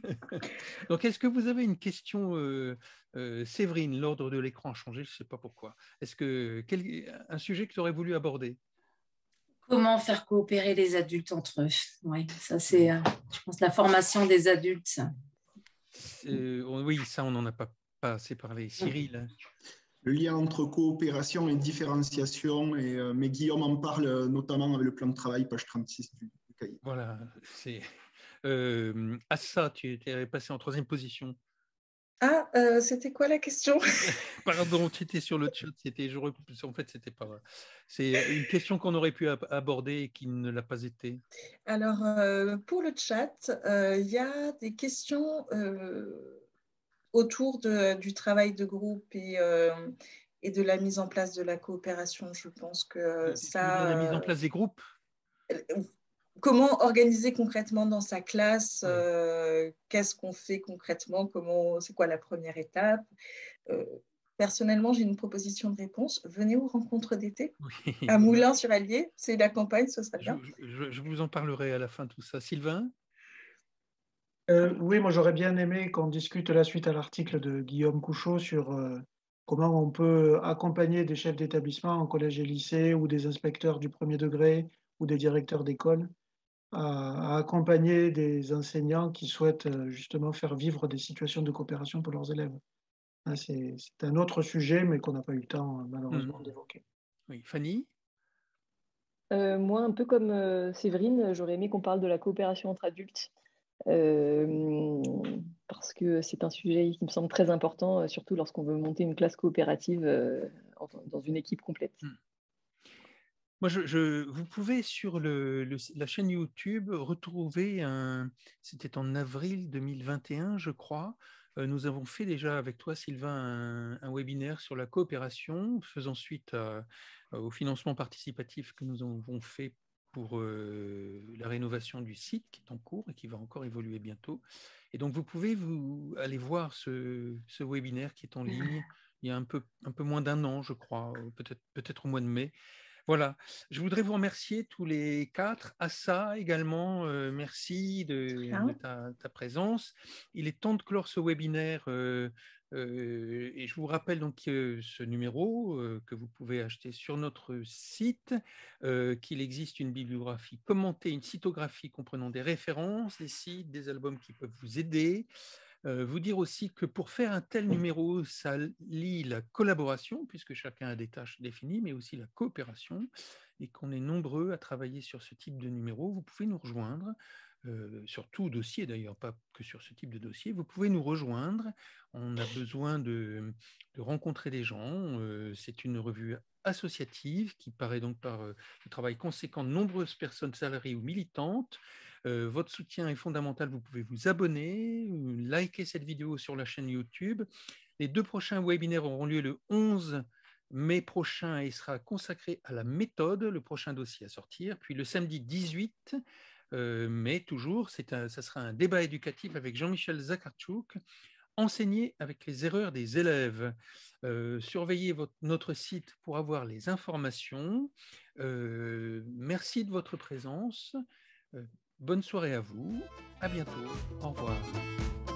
Donc, est-ce que vous avez une question, euh, euh, Séverine? L'ordre de l'écran a changé, je ne sais pas pourquoi. Est-ce que quel, un sujet que tu aurais voulu aborder? Comment faire coopérer les adultes entre eux? Oui, ça c'est, euh, je pense, la formation des adultes. Euh, oui, ça, on n'en a pas, pas assez parlé. Cyril? Le lien entre coopération et différenciation, et, euh, mais Guillaume en parle notamment avec le plan de travail, page trente-six du, du cahier. Voilà, c'est. Euh, à ça, tu étais passé en troisième position. Ah, euh, c'était quoi la question? Pardon, tu étais sur le chat. C'était, je, en fait, c'était pas. C'est une question qu'on aurait pu aborder et qui ne l'a pas été. Alors, euh, pour le chat, il euh, y a des questions euh, autour de, du travail de groupe et, euh, et de la mise en place de la coopération. Je pense que Tu veux dire ça. la mise en place des groupes? Euh, Comment organiser concrètement dans sa classe? Oui. euh, Qu'est-ce qu'on fait concrètement? Comment, c'est quoi la première étape? euh, Personnellement, j'ai une proposition de réponse. Venez aux rencontres d'été Oui, à voilà. Moulins-sur-Allier. C'est la campagne, ce serait Je, bien. je, je vous en parlerai à la fin de tout ça. Sylvain? Euh, oui, moi j'aurais bien aimé qu'on discute la suite à l'article de Guillaume Couchot sur euh, comment on peut accompagner des chefs d'établissement en collège et lycée ou des inspecteurs du premier degré ou des directeurs d'école à, à accompagner des enseignants qui souhaitent euh, justement faire vivre des situations de coopération pour leurs élèves. Hein, C'est c'est un autre sujet, mais qu'on n'a pas eu le temps malheureusement Mmh. d'évoquer. Oui, Fanny? Euh, moi, un peu comme euh, Séverine, j'aurais aimé qu'on parle de la coopération entre adultes. Euh, parce que c'est un sujet qui me semble très important, euh, surtout lorsqu'on veut monter une classe coopérative euh, en- dans une équipe complète. Mmh. Moi, je, je- vous pouvez sur le, le- la chaîne YouTube retrouver un. C'était en avril deux mille vingt et un, je crois. Euh, nous avons fait déjà avec toi, Sylvain, un, un webinaire sur la coopération, faisant suite à- au financement participatif que nous avons fait pour euh, la rénovation du site qui est en cours et qui va encore évoluer bientôt. Et donc, vous pouvez vous aller voir ce, ce webinaire qui est en ligne il y a un peu, un peu moins d'un an, je crois, peut-être peut-être au mois de mai. Voilà, je voudrais vous remercier tous les quatre. Assa également, euh, merci de, Ciao. de ta, ta présence. Il est temps de clore ce webinaire euh, euh, et je vous rappelle donc euh, ce numéro euh, que vous pouvez acheter sur notre site, euh, qu'il existe une bibliographie commentée, une cytographie comprenant des références, des sites, des albums qui peuvent vous aider. Euh, vous dire aussi que pour faire un tel numéro, ça lie la collaboration, puisque chacun a des tâches définies, mais aussi la coopération, et qu'on est nombreux à travailler sur ce type de numéro. Vous pouvez nous rejoindre, euh, sur tout dossier d'ailleurs, pas que sur ce type de dossier. Vous pouvez nous rejoindre. On a besoin de, de rencontrer des gens. Euh, c'est une revue associative qui paraît donc par euh, le travail conséquent de nombreuses personnes salariées ou militantes. Euh, votre soutien est fondamental, vous pouvez vous abonner, liker cette vidéo sur la chaîne YouTube. Les deux prochains webinaires auront lieu le onze mai prochain et sera consacré à la méthode, le prochain dossier à sortir. Puis le samedi dix-huit euh, mai, toujours, un, ça sera un débat éducatif avec Jean-Michel Zakhartchouk, enseigner avec les erreurs des élèves. Euh, surveillez votre, notre site pour avoir les informations. Euh, merci de votre présence. Euh, Bonne soirée à vous, à bientôt, au revoir.